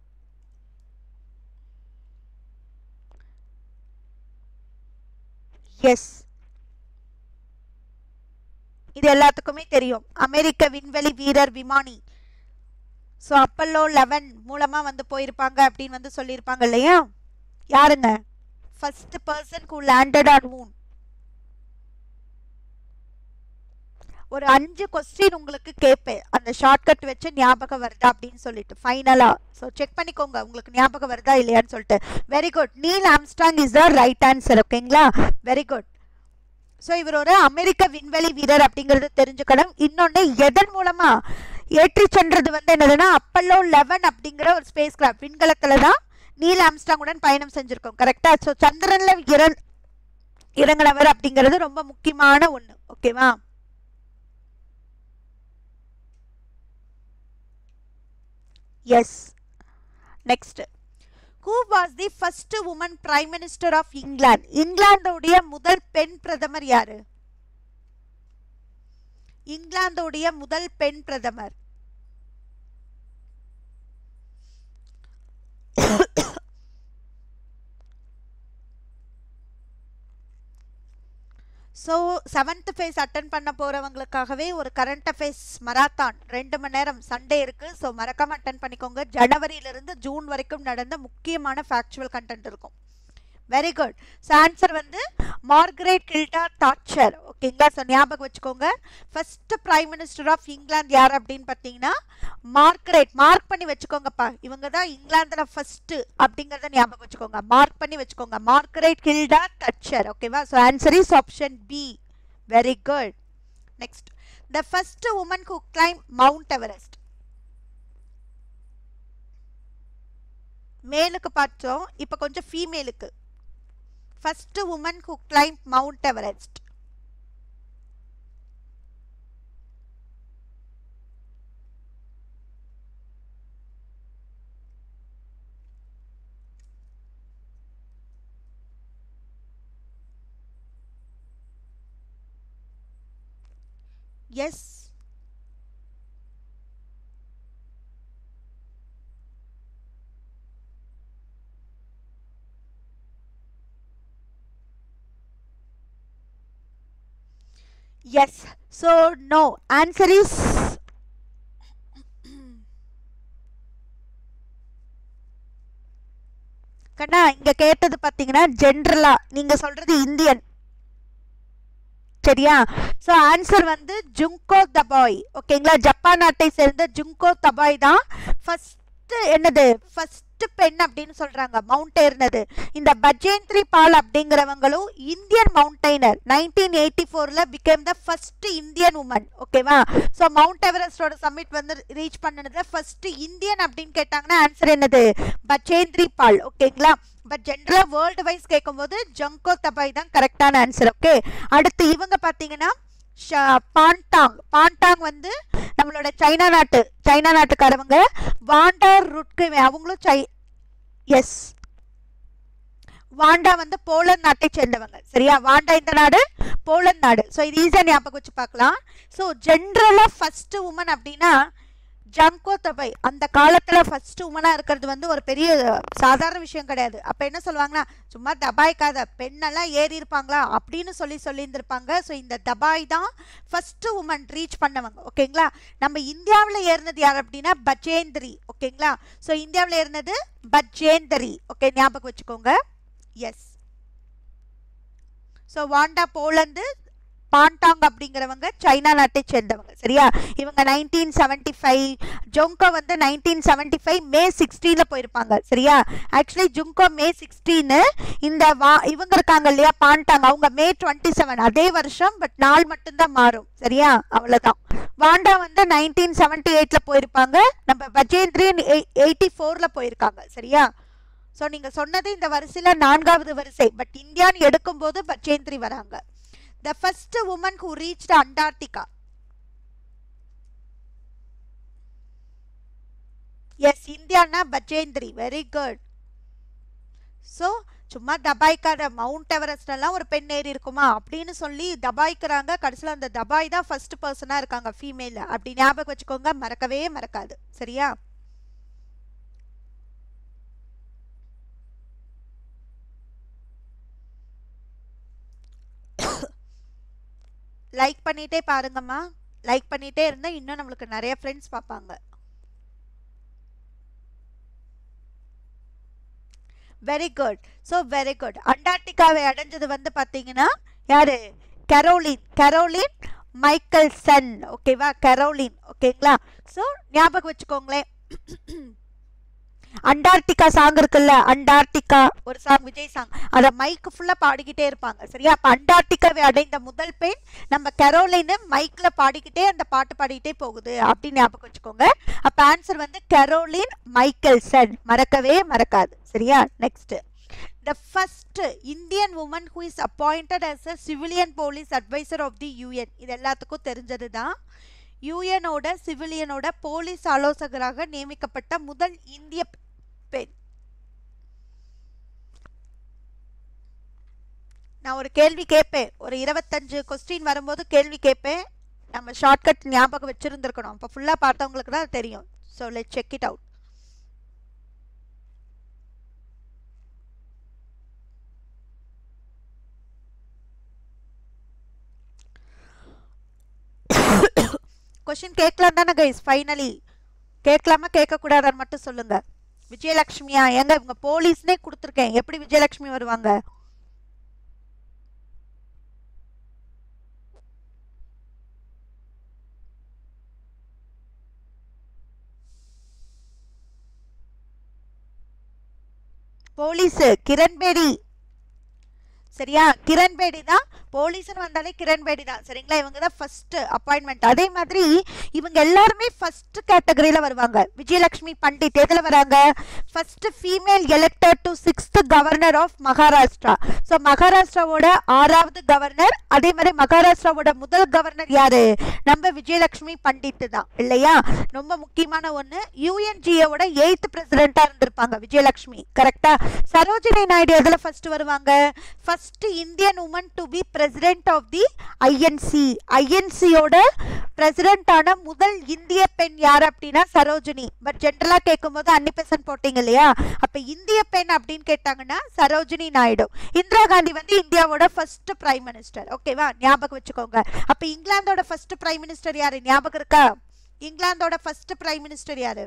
எஸ், இது எல்லாத்துக்குமே தெரியும். அமெரிக்க விண்வெளி வீரர் விமானி. ஸோ அப்பல்லோ 11 மூலமா வந்து போயிருப்பாங்க அப்படின்னு வந்து சொல்லியிருப்பாங்க இல்லையா. யாருங்க first person who landed on moon? ஒரு 5 கொஸ்டின் உங்களுக்கு கேட்பேன், அந்த ஷார்ட்கட் வச்சு ஞாபகம் வருதா அப்படின்னு சொல்லிட்டு ஃபைனலா. ஸோ செக் பண்ணிக்கோங்க உங்களுக்கு ஞாபகம் வருதா இல்லையான்னு சொல்லிட்டு. Very good. Neil Armstrong is the right answer. ஓகேங்களா, வெரி குட். ஸோ இவர் ஒரு அமெரிக்க விண்வெளி வீரர் அப்படிங்கிறது தெரிஞ்சுக்கணும். இன்னொன்று எதன் மூலமா ஏற்றி சென்றது வந்து என்னதுன்னா அப்பல்லோ 11 அப்படிங்கிற ஒரு ஸ்பேஸ் கிராஃப்ட் விண்கலத்துல தான் நீல் ஆம்ஸ்ட்ராங்குடன் பயணம் செஞ்சிருக்கோம். கரெக்டா. ஸோ சந்திரன்ல இறங்கினவர் அப்படிங்கிறது ரொம்ப முக்கியமான ஒன்று. ஓகேவா. Yes. Next. Who was the first woman prime minister of England? இங்கிலாந்துடைய முதல் பெண் பிரதமர் யாரு? இங்கிலாந்துடைய முதல் பெண் பிரதமர். ஸோ 7th ஃபேஸ் அட்டன் பண்ண போகிறவங்களுக்காகவே ஒரு கரண்ட் அஃபேர்ஸ் மராத்தான் 2 மணி நேரம் சண்டே இருக்குது. ஸோ மறக்காமல் அட்டன் பண்ணிக்கோங்க. ஜனவரியிலிருந்து ஜூன் வரைக்கும் நடந்த முக்கியமான ஃபேக்சுவல் கண்டென்ட் இருக்கும். Very good. ஸோ ஆன்சர் வந்து மார்கரெட் கில்டா தாட்சர். ஓகேங்களா. ஸோ ஞாபகம் வச்சுக்கோங்க. First prime minister of England யார் அப்படின்னு பார்த்தீங்கன்னா மார்கரெட். மார்க் பண்ணி வச்சுக்கோங்கப்பா, இவங்க தான் இங்கிலாந்துல ஃபர்ஸ்ட் அப்படிங்கிறத ஞாபகம் வச்சுக்கோங்க. மார்க் பண்ணி வச்சுக்கோங்க, மார்கரெட் கில்டா தாட்சர். ஓகேவா. So answer is option B. Very good. Next. The first woman who climb mount Everest. மேலுக்கு பார்த்தோம், இப்போ கொஞ்சம் ஃபீமேலுக்கு. First woman who climbed Mount Everest. Yes. Yes. So no. Answer is கண்ணா இங்க கேட்டது பாத்தீங்கன்னா ஜெனரலா நீங்க சொல்றது இந்தியன். சரியா. ஸோ ஆன்சர் வந்து ஜுங்கோ தபாய். ஓகேங்களா. ஜப்பான் நாட்டை சேர்ந்த ஜுங்கோ தபாய் தான் ஃபர்ஸ்ட் என்னது ஃபர்ஸ்ட் ஃபர்ஸ்ட் பெண் அப்படின்னு சொல்றாங்க மவுண்ட் ஏறினது. இந்த பஜேந்திரி பால் அப்படிங்கிறவங்களும் இந்தியன் மவுண்டைனர் 1984ல became the first Indian woman. ஓகேவா? ஸோ மவுண்ட் எவரெஸ்டோட சம்மிட் வந்து ரீச் பண்ணது ஃபர்ஸ்ட் இந்தியன் அப்படின்னு கேட்டாங்கன்னா ஆன்சர் என்னது? பஜேந்திரி பால். ஓகேங்களா? பட் ஜென்ரலா வேர்ல்டு வைஸ் கேட்கும்போது ஜங்கோ தபாய் தான் கரெக்டான ஆன்சர். ஓகே, அடுத்து இவங்க பாத்தீங்கன்னா பாண்டாங் வந்து நம்மளோட சைனா நாட்டுக்காரவங்க. வாண்டா ருட்கு அவங்களும் எஸ் வாண்டா வந்து போலந்து நாட்டை சேர்ந்தவங்க. சரியா? வாண்டா இந்த நாடு போலந்து நாடு. ஸோ இது ஈஸியா ஞாபகம் வச்சு பார்க்கலாம். ஸோ ஜென்ரலா ஃபர்ஸ்ட் உமன் அப்படின்னா ஜங்கோ தபாய் அந்த காலத்துல ஃபர்ஸ்ட் உமனா இருக்கிறது வந்து ஒரு பெரிய சாதாரண விஷயம் கிடையாது. அப்ப என்ன சொல்லுவாங்கன்னா, சும்மா தபாய்க்காத பெண்ணெல்லாம் ஏறி இருப்பாங்களா அப்படின்னு சொல்லியிருந்திருப்பாங்க. ஸோ இந்த தபாய் தான் ஃபர்ஸ்ட் உமன் ரீச் பண்ணவங்க. ஓகேங்களா? நம்ம இந்தியாவில் ஏறினது யார் அப்படின்னா பஜேந்திரி. ஓகேங்களா? ஸோ இந்தியாவில் ஏறினது பஜேந்திரி. ஓகே, ஞாபகம் வச்சுக்கோங்க. Yes. So Wanda Poland, Phantog அப்படிங்கிறவங்க சைனா நாட்டை சேர்ந்தவங்க. சரியா? இவங்க 1975, ஜொங்கோ வந்து 1975 மே 16ல போயிருப்பாங்க. சரியா? ஆக்சுவலி ஜுங்கோ மே 16, இந்த இவங்க இருக்காங்க இல்லையா பாண்டாங், அவங்க மே 27 அதே வருஷம். பட் நாள் மட்டும்தான் மாறும். சரியா? அவ்வளவுதான். வாண்டா வந்து 1978ல போயிருப்பாங்க. நம்ம பஜேந்திரி 84ல போயிருக்காங்க. சரியா? ஸோ நீங்க சொன்னது இந்த வரிசையில 4வது வரிசை. பட் இந்தியான்னு எடுக்கும் போது பஜேந்திரி வராங்க. The first woman who reached Antarctica. Yes, Indiana Bajendri. Very good. So, சும்மா தபாய்க்கார மவுண்ட் எவரெஸ்ட் எல்லாம் ஒரு பெண் ஏறி இருக்குமா அப்படின்னு சொல்லி தபாய்க்கிறாங்க. கடைசியில் அந்த தபாய் தான் ஃபர்ஸ்ட் பர்சனா இருக்காங்க ஃபீமேல். அப்படி ஞாபகம் வச்சுக்கோங்க, மறக்கவே மறக்காது. சரியா? லைக் பண்ணிட்டே பாருங்கம்மா. லைக் பண்ணிட்டே இருந்தா இன்னும் நம்மளுக்கு நிறைய ஃப்ரெண்ட்ஸ் பார்ப்பாங்க. Very good. So very good. அண்டார்டிகாவை அடைஞ்சது வந்து பார்த்தீங்கன்னா யாரு? Caroline Mikkelsen. ஓகேவா? கரோலின். ஓகேங்களா? ஸோ ஞாபகம் வச்சுக்கோங்களேன். அண்டார்டிகா சாங் இருக்குல்ல, அண்டார்டிகா ஒரு சாங், விஜய் சாங், அதை மைக்கு ஃபுல்லா பாடிக்கிட்டே இருப்பாங்க. சரியா? அப்ப அண்டார்டிகாவை அடைந்த முதல் பெண் நம்ம கரோலின் மைக்ல பாடிக்கிட்டே அந்த பாட்டு பாடிக்கிட்டே போகுது அப்படின்னு ஞாபகம் வச்சுக்கோங்க. அப்ப ஆன்சர் வந்து கரோலின் மைக்கேல்சன். மறக்கவே மறக்காது. சரியா? Next, the first Indian woman who is appointed as a civilian police advisor of the UN. இது எல்லாத்துக்கும் தெரிஞ்சது தான். யூஎனோட சிவிலியனோட போலீஸ் ஆலோசகராக நியமிக்கப்பட்ட முதல் இந்திய பெண். நான் ஒரு கேள்வி கேட்பேன், ஒரு 25 கொஸ்டின் வரும்போது கேள்வி கேட்பேன். நம்ம ஷார்ட்கட் ஞாபகம் வச்சிருந்திருக்கணும். அப்போ ஃபுல்லா பார்த்தவங்களுக்கு தான் தெரியும். So let's check it out. Question கேட்கலாம் தானே கைஸ்? ஃபைனலி கேட்கலாமா கேட்கக்கூடாதான்னு மட்டும் சொல்லுங்க. விஜயலட்சுமியா? எங்க இவங்க போலீஸ்னே கொடுத்துருக்கேன், எப்படி விஜயலட்சுமி வருவாங்க? போலீஸ் கிரண்பேடி. சரியா? கிரண்பேடி தான் போலீஸ்னு வந்தாலே கிரண்பேடி தான். சரிங்களா? இவங்க தான் ஃபர்ஸ்ட் அப்பாயின்மெண்ட். அதே மாதிரி இவங்க எல்லாருமே ஃபர்ஸ்ட் கேட்டகரியில வருவாங்க. விஜயலட்சுமி பண்டிட் எதுல வராங்க? First female elected to 6th governor of Maharashtra. ஸோ மகாராஷ்டிராவோட 6வது கவர்னர். அதே மாதிரி மகாராஷ்டிராவோட முதல் கவர்னர் யாரு? நம்ம விஜயலட்சுமி பண்டிட் தான். இல்லையா? ரொம்ப முக்கியமான ஒண்ணு. யூஎன்ஜிஓட 8th பிரசிடென்டா இருந்திருப்பாங்க விஜயலட்சுமி. கரெக்டா? சரோஜினி நாயுடு எதுல ஃபர்ஸ்ட் வருவாங்க? First Indian woman to be president of the INC. ஐஎன்சியோட பிரசிடென்டான முதல் இந்திய பெண் யார் அப்படின்னா சரோஜினி. பட் ஜென்ரலா கேட்கும்போது அன்னிபெசன்ட் போட்டீங்க இல்லையா? அப்ப இந்திய பெண் அப்படின்னு கேட்டாங்கன்னா சரோஜினி நாயுடு. இந்திரா காந்தி வந்து இந்தியாவோட ஃபர்ஸ்ட் பிரைம் மினிஸ்டர். ஓகேவா? ஞாபகம் வச்சுக்கோங்க. அப்ப இங்கிலாந்தோட ஃபர்ஸ்ட் பிரைம் மினிஸ்டர் யாரு? ஞாபகம் இருக்கா? இங்கிலாந்தோட ஃபர்ஸ்ட் பிரைம் மினிஸ்டர் யாரு?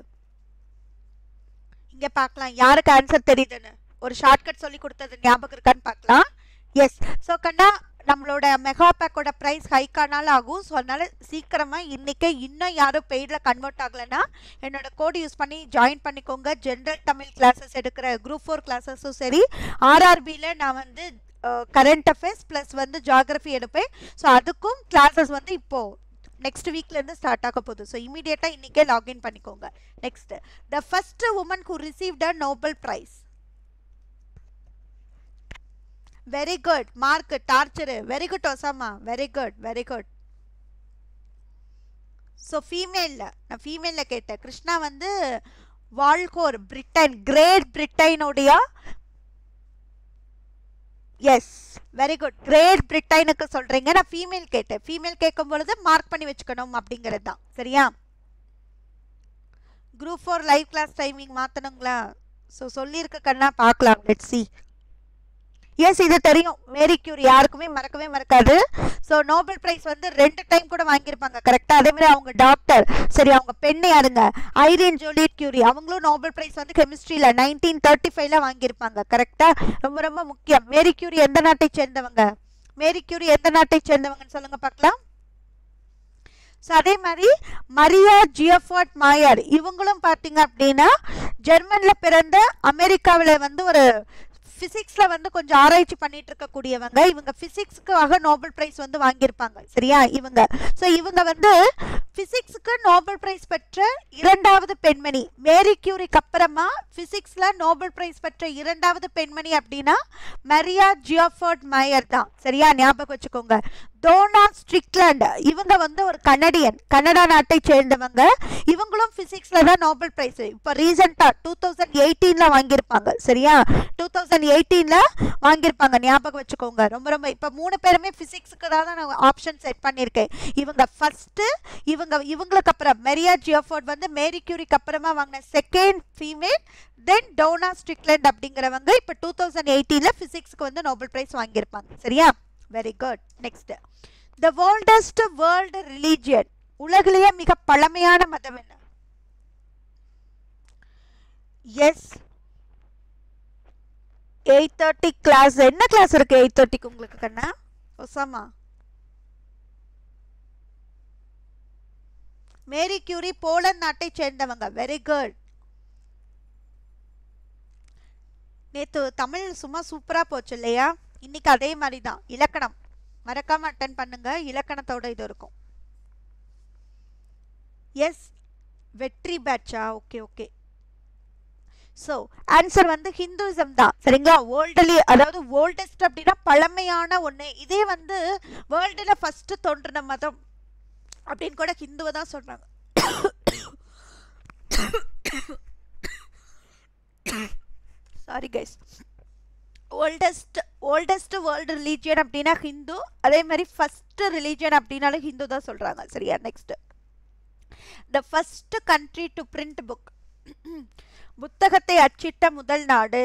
இங்க பார்க்கலாம் யாருக்கு ஆன்சர் தெரியுதுன்னு. ஒரு ஷார்ட்கட் சொல்லி கொடுத்தது ஞாபகம் இருக்கான்னு பார்க்கலாம். எஸ். ஸோ கண்ணா நம்மளோட மெகா பேக்கோட ப்ரைஸ் ஹைக் ஆனாலும் ஆகும். ஸோ அதனால் சீக்கிரமாக இன்றைக்கே இன்னும் யாரும் பெய்டில் கன்வெர்ட் ஆகலைன்னா என்னோட கோடு யூஸ் பண்ணி ஜாயின் பண்ணிக்கோங்க. ஜென்ரல் தமிழ் கிளாஸஸ் எடுக்கிற குரூப் 4 கிளாஸஸும் சரி, ஆர்ஆர்பியில் நான் வந்து கரண்ட் அஃபேர்ஸ் ப்ளஸ் வந்து ஜியாகிரஃபி எடுப்பேன். ஸோ அதுக்கும் கிளாஸஸ் வந்து இப்போது நெக்ஸ்ட் வீக்லேருந்து ஸ்டார்ட் ஆக போகுது. ஸோ இமீடியட்டாக இன்றைக்கே லாகின் பண்ணிக்கோங்க. Next, the first woman who received a Nobel prize. Very good. Mark டார்ச்சரு. Very good Osama. Very good, very good. So ஃபீமேலில் நான் ஃபீமேலில் கேட்டேன். கிருஷ்ணா வந்து வால்கோர், பிரிட்டன், கிரேட் பிரிட்டனுடைய, எஸ் வெரி குட், கிரேட் பிரிட்டனுக்கு சொல்கிறீங்க. நான் ஃபீமேல் கேட்டேன். ஃபீமேல் கேட்கும் பொழுது மார்க் பண்ணி வச்சுக்கணும் அப்படிங்கிறது தான். சரியா? குரூப் 4 லைவ் கிளாஸ் டைமிங் மாற்றணுங்களா? ஸோ சொல்லியிருக்க கண்ணா பார்க்கலாம். Let's see. எஸ், இது தெரியும். மேரி கியூரி யாருக்குமே மறக்கவே மறக்காது. ஸோ நோபல் ப்ரைஸ் வந்து 2 டைம் கூட வாங்கியிருப்பாங்க. கரெக்டாக? அதே மாதிரி அவங்க டாக்டர், சரி, அவங்க பெண்ணு யாருங்க? Irene Joliot Curie. அவங்களும் நோபல் ப்ரைஸ் வந்து கெமிஸ்ட்ரியில் 1935 வாங்கியிருப்பாங்க. கரெக்டாக? ரொம்ப ரொம்ப முக்கியம். மேரி கியூரி எந்த நாட்டை சேர்ந்தவங்க? மேரி கியூரி எந்த நாட்டை சேர்ந்தவங்கன்னு சொல்லுங்க பார்க்கலாம். ஸோ அதே மாதிரி மரியா ஜியஃபர்ட் மாயர் இவங்களும் பார்த்தீங்க அப்படின்னா ஜெர்மனில் பிறந்த அமெரிக்காவில் வந்து ஒரு ஃபிசிக்ஸில் வந்து கொஞ்சம் ஆராய்ச்சி பண்ணிட்டு இருக்கக்கூடியவங்க. இவங்க ஃபிசிக்ஸுக்காக நோபல் ப்ரைஸ் வந்து வாங்கியிருப்பாங்க. சரியா? இவங்க இவங்க வந்து ஃபிசிக்ஸுக்கு நோபல் ப்ரைஸ் பெற்ற 2வது பெண்மணி. மேரி கியூரிக்கு அப்புறமா ஃபிசிக்ஸில் நோபல் ப்ரைஸ் பெற்ற 2வது பெண்மணி அப்படின்னா மரியா ஜியஃபர்ட் மாயர் தான். சரியா? ஞாபகம் வச்சுக்கோங்க. டோனா ஸ்ட்ரிக்லாண்ட் இவங்க வந்து ஒரு கனடியன், கனடா நாட்டை சேர்ந்தவங்க. இவங்களும் ஃபிசிக்ஸில் தான் நோபல் ப்ரைஸ் இப்போ ரீசெண்டாக 2018 வாங்கியிருப்பாங்க. சரியா? 2018 வாங்கியிருப்பாங்க. ஞாபகம் வச்சுக்கோங்க. ரொம்ப ரொம்ப இப்போ 3 பேருமே ஃபிசிக்ஸுக்கு தான் நான் ஆப்ஷன் செட் பண்ணியிருக்கேன். இவங்க ஃபஸ்ட்டு, இவங்களுக்கு அப்புறம் மரியா ஜியஃபோர்ட் வந்து மேரி கியூரிக்கு அப்புறமா வாங்கின second female. Then Donna Strickland அப்படிங்கிறவங்க இப்போ 2018 ஃபிசிக்ஸுக்கு வந்து நோபல் ப்ரைஸ் வாங்கியிருப்பாங்க. சரியா? Very good. Next, the oldest world religion. உலகிலேயே மிக பழமையான மதம் என்ன? S, 8:30 class. என்ன கிளாஸ் இருக்கு 8:30க்கு உங்களுக்கு கண்ணா? ஒசாமா. மேரி கியூரி போலந்து நாட்டை சேர்ந்தவங்க. Very good. நேத்து தமிழ் சும்மா சூப்பரா போச்சு இல்லையா? இன்னைக்கு அதே மாதிரி தான். இலக்கணம் மறக்காம அட்டன் பண்ணுங்க. இலக்கணத்தோட இது இருக்கும். எஸ், வெற்றி பேட்சா. Okay okay. ஸோ ஆன்சர் வந்து ஹிந்துயிசம் தான். சரிங்களா? வேர்ல்டுலேயே, அதாவது ஓல்டஸ்ட் அப்படின்னா பழமையான ஒன்று. இதே வந்து வேர்ல்டில் ஃபஸ்ட்டு தோன்றின மதம் அப்படின்னு கூட ஹிந்துவை தான் சொல்கிறாங்க. Sorry guys. Oldest world religion அப்படின்னா ஹிந்து. அதே மாதிரி ஃபர்ஸ்ட் ரிலீஜியன் அப்படின்னாலும் ஹிந்து தான் சொல்கிறாங்க. சரியா? Next, the first country to print book. புத்தகத்தை அச்சிட்ட முதல் நாடு.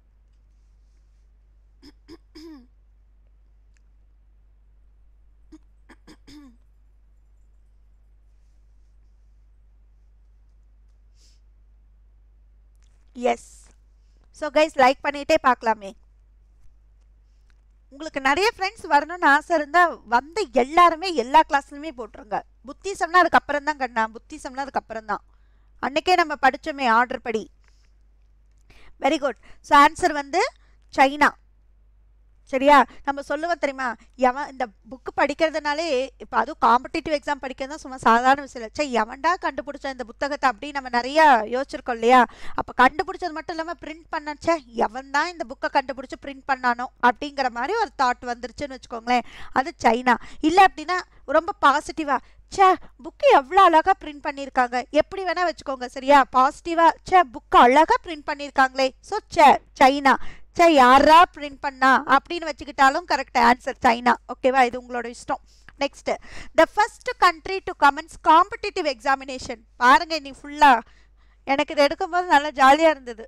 எஸ். ஸோ கைஸ் லைக் பண்ணிட்டே பார்க்கலாமே. உங்களுக்கு நிறைய ஃப்ரெண்ட்ஸ் வரணும்னு ஆசை இருந்தால் வந்து எல்லாருமே எல்லா கிளாஸ்லையுமே போட்டுருங்க. புத்திசம்னா அதுக்கப்புறம் தான் கண்ணா. புத்திசம்னா அதுக்கப்புறம் தான். அன்னைக்கே நம்ம படித்தோமே ஆர்டர் படி. Very good. ஸோ ஆன்சர் வந்து சைனா. சரியா? நம்ம சொல்லுவோம் தெரியுமா, எவன் இந்த புக்கு படிக்கிறதுனாலே, இப்போ அதுவும் காம்படிட்டிவ் எக்ஸாம் படிக்கிறது தான் சும்மா சாதாரண விஷயம் இல்லை. சே, எவன்டா கண்டுபிடிச்ச இந்த புத்தகத்தை அப்படின்னு நம்ம நிறையா யோசிச்சிருக்கோம் இல்லையா? அப்போ கண்டுபிடிச்சது மட்டும் இல்லாமல் பிரிண்ட் பண்ணச்சே, எவன் தான் இந்த புக்கை கண்டுபிடிச்சி பிரிண்ட் பண்ணானோ அப்படிங்கிற மாதிரி ஒரு தாட் வந்துருச்சுன்னு வச்சுக்கோங்களேன். அது சைனா. இல்லை அப்படின்னா ரொம்ப பாசிட்டிவாக, சே புக்கு எவ்வளோ அழகாக பிரிண்ட் பண்ணியிருக்காங்க, எப்படி வேணால் வச்சுக்கோங்க. சரியா? பாசிட்டிவாக, சே புக்கு அழகாக பிரிண்ட் பண்ணியிருக்காங்களே, ஸோ சைனா. சே யாரா பிரிண்ட் பண்ணா அப்படின்னு வச்சுக்கிட்டாலும் கரெக்ட் ஆன்சர் சைனா. ஓகேவா? இது உங்களோட இஷ்டம். Next, the first country to commence competitive examination. பாருங்க, நீ ஃபுல்லா எனக்கு இது எடுக்கும்போது நல்லா ஜாலியாக இருந்தது.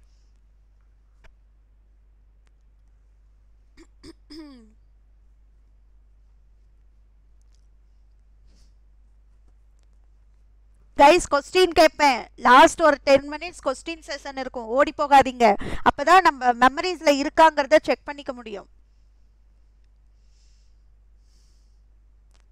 கைஸ் கொஸ்டின் கேட்பேன். லாஸ்ட் ஒரு 10 minutes கொஸ்டின் செஷன் இருக்கும். ஓடி போகாதீங்க. அப்பதான் நம்ம மெமரிஸ்ல இருக்காங்கிறத செக் பண்ணிக்க முடியும்.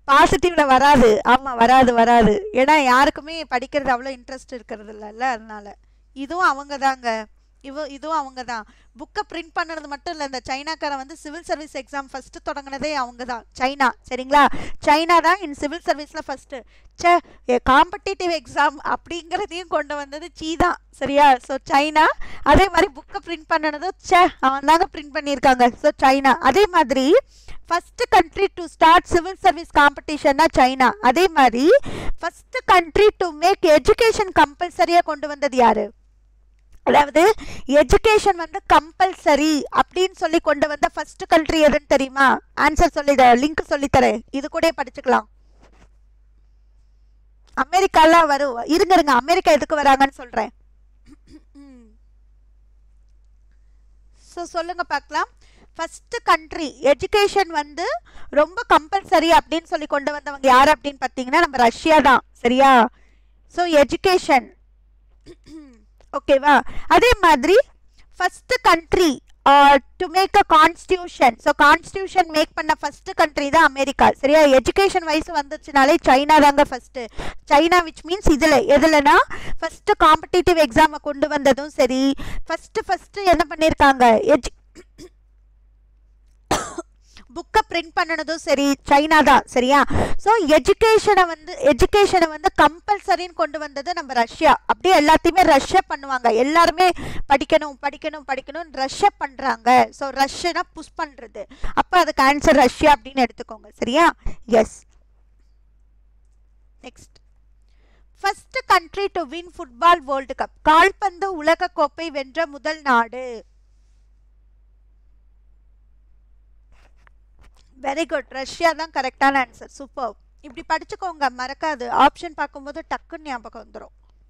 பாசிட்டிவ்ல வராது. ஆமா, வராது வராது. ஏன்னா யாருக்குமே படிக்கிறது அவ்வளோ இன்ட்ரெஸ்ட் இருக்கிறது இல்லைல்ல, அதனால. இதுவும் அவங்க தாங்க, இதுவும் அவங்க தான். புக்கை பிரிண்ட் பண்ணுறது மட்டும் இல்லை, இந்த சைனாக்காரன் வந்து சிவில் சர்வீஸ் எக்ஸாம் ஃபஸ்ட்டு தொடங்கினதே அவங்க தான், சைனா. சரிங்களா, சைனா தான் இன் சிவில் சர்வீஸில் ஃபஸ்ட்டு. காம்படிட்டிவ் எக்ஸாம் அப்படிங்கிறதையும் கொண்டு வந்தது சீ தான். சரியா, ஸோ சைனா. அதே மாதிரி புக்கை பிரிண்ட் பண்ணினதும் அவன் தாங்க பிரிண்ட் பண்ணியிருக்காங்க. So China. அதே மாதிரி first country to start civil service காம்படிஷன்னா சைனா. அதே மாதிரி first country to make education கம்பல்சரியாக கொண்டு வந்தது யாரு? அதாவது எஜுகேஷன் வந்து கம்பல்சரி அப்படின்னு சொல்லி கொண்டு வந்த ஃபர்ஸ்ட் கண்ட்ரி எதுன்னு தெரியுமா? ஆன்சர் சொல்லிட, லிங்க் சொல்லித்தரேன், இது கூட படிச்சுக்கலாம். அமெரிக்காலாம் வரும், இருங்க அமெரிக்கா எதுக்கு வராங்கன்னு சொல்றேன். ஸோ சொல்லுங்க பார்க்கலாம். ஃபர்ஸ்ட் கண்ட்ரி எஜுகேஷன் வந்து ரொம்ப கம்பல்சரி அப்படின்னு சொல்லி கொண்டு வந்தவங்க யார் அப்படின்னு பார்த்தீங்கன்னா நம்ம ரஷ்யா தான். சரியா, ஸோ எஜுகேஷன் ஓகேவா. அதே மாதிரி first country to make a constitution, so constitution make பண்ண ஃபர்ஸ்ட் கண்ட்ரி தான் அமெரிக்கா. சரியா, எஜுகேஷன் வைஸ் வந்துச்சுனாலே சைனா தாங்க ஃபர்ஸ்ட். சைனா விச் மீன்ஸ் எதுலனா ஃபர்ஸ்ட் காம்படிட்டிவ் எக்ஸாமை கொண்டு வந்ததும் சரி, ஃபர்ஸ்ட் என்ன பண்ணியிருக்காங்க, புக்கை பிரிண்ட் பண்ணனதும் சரி சைனா தான். சரியா, ஸோ எஜுகேஷனை வந்து கம்பல்சரின்னு கொண்டு வந்தது நம்ம ரஷ்யா. அப்படியே எல்லாத்தையுமே ரஷ்யா பண்ணுவாங்க, எல்லாருமே படிக்கணும் படிக்கணும் படிக்கணும் ரஷ்யா பண்ணுறாங்க. ஸோ ரஷ்யனா புஷ் பண்ணுறது, அப்போ அதுக்கு ஆன்சர் ரஷ்யா அப்படின்னு எடுத்துக்கோங்க. சரியா, yes. Next, first country to win football world cup, கால்பந்து உலக கோப்பை வென்ற முதல் நாடு. வெரி குட், ரஷ்யா தான் கரெக்டான ஆன்சர். சூப்பர். இப்படி படிச்சுக்கோங்க, மறக்காது. ஆப்ஷன் பார்க்கும்போது டக்குன்னு ஞாபகம் வந்துடும்.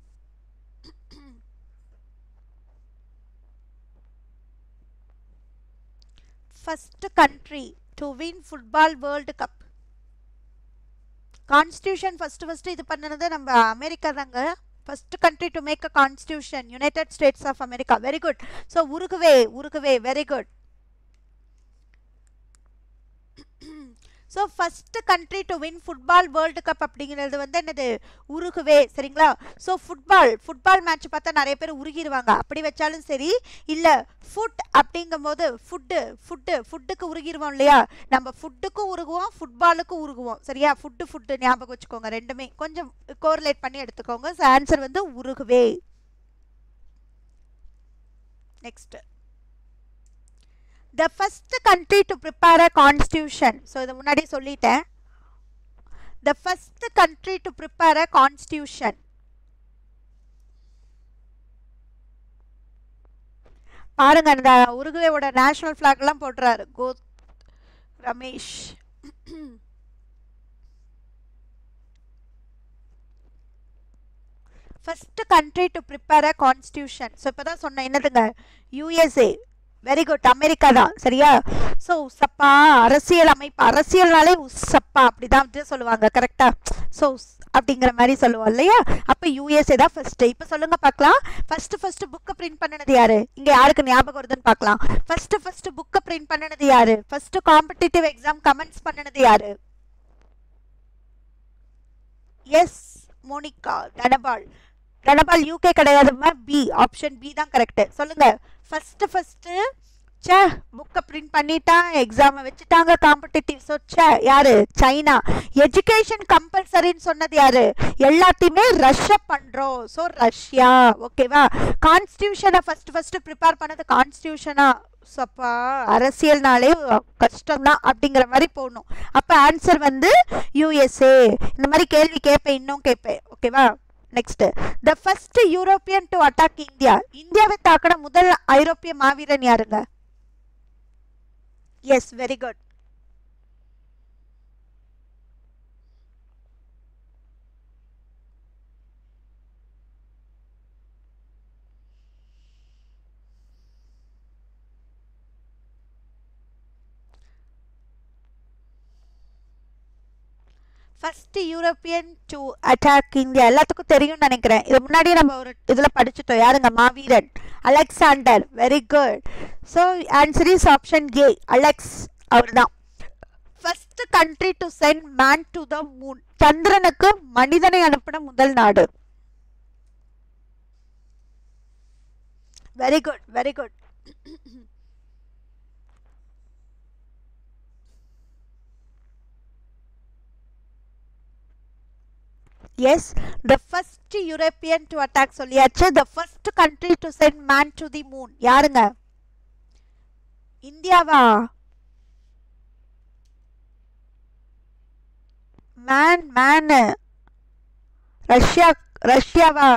First country to win football world cup, constitution first இது பண்ணது நம்ம அமெரிக்கா தாங்க. First country to make a constitution United States of America. Very good. So Uruguay very good. So first country to win football world cup அப்படிங்கிறது வந்து என்னது, Uruguay. சரிங்களா, so football match பார்த்தா நிறைய பேர் உருகிடுவாங்க, அப்படி வச்சாலும் சரி. இல்லை ஃபுட் அப்படிங்கும் போது ஃபுட்டுக்கு உருகிடுவோம் இல்லையா, நம்ம ஃபுட்டுக்கும் உருகுவோம் ஃபுட்பாலுக்கும் உருகுவோம். சரியா, ஃபுட்டு ஞாபகம் வச்சுக்கோங்க, ரெண்டுமே கொஞ்சம் கோரிலேட் பண்ணி எடுத்துக்கோங்க. ஸோ ஆன்சர் வந்து Uruguay. Next, the first country to prepare a constitution, so இத முன்னாடி சொல்லிட்டேன். the first country to prepare a constitution, பாருங்க அந்த உருகுவேயோட நேஷனல் ஃபிளாக் எல்லாம் போடுறாரு கோ Ramesh. first country to prepare a constitution, so இப்பதான் சொன்னேன் என்னதுங்க, USA. வெரி குட், அமெரிக்கா தான். சரியா, ஸோ உசப்பா அரசியல் அமைப்பு, அரசியல்னாலே உசப்பா அப்படிதான் சொல்லுவாங்க. கரெக்டா, ஸோ அப்படிங்கிற மாதிரி சொல்லுவோம் இல்லையா. அப்போ யூஎஸ்ஏ தான் ஃபர்ஸ்ட். இப்போ சொல்லுங்க பார்க்கலாம், ஃபர்ஸ்ட் புக்கை பிரிண்ட் பண்ணினது யாரு? இங்கே யாருக்கு ஞாபகம் வருதுன்னு பார்க்கலாம். ஃபர்ஸ்ட் புக்கை பிரிண்ட் பண்ணினது யாரு? ஃபர்ஸ்ட் காம்படிட்டிவ் எக்ஸாம் கமெண்ட்ஸ் பண்ணினது யாரு? எஸ் மோனிகா, தனபால் யூகே கிடையாதுமா, பி, ஆப்ஷன் பி தான் கரெக்ட். சொல்லுங்க, ஃபர்ஸ்ட் புக்கை பிரிண்ட் பண்ணிட்டா, எக்ஸாமை வச்சுட்டாங்க காம்படிட்டிவ். ஸோ யாரு? சைனா. எஜுகேஷன் கம்பல்சரின்னு சொன்னது யாரு? எல்லாத்தையுமே ரஷ்யா பண்றோம். So Russia. ஓகேவா. கான்ஸ்டியூஷனை ஃபர்ஸ்ட் ப்ரிப்பேர் பண்ணது கான்ஸ்டியூஷனா? சப்பா அரசியல்னாலே கஷ்டம்தான் அப்படிங்கிற மாதிரி போகணும். அப்போ ஆன்சர் வந்து யூஎஸ்ஏ. இந்த மாதிரி கேள்வி கேட்பேன், இன்னும் கேட்பேன். ஓகேவா. Next, the first European to attack India, இந்தியாவை தாக்கின முதல் ஐரோப்பிய மாவீரன் யாருங்க? Yes, very good. First European to attack India எல்லாத்துக்கும் தெரியும்னு நினைக்கிறேன். இது முன்னாடியே நம்ம ஒரு இதில் படிச்சுட்டோம். யாருங்க? மாவீரன் Alexander. Very good. So answer is option A, Alex. அவர் தான் first country to send man to the moon. சந்திரனுக்கு மனிதனை அனுப்பின முதல் நாடு. Very good, very good. Yes, the first European to attack சொல்லியாச்சு. The first country to send man to the moon. யாருங்க? இந்தியாவா? man ரஷ்யாவா?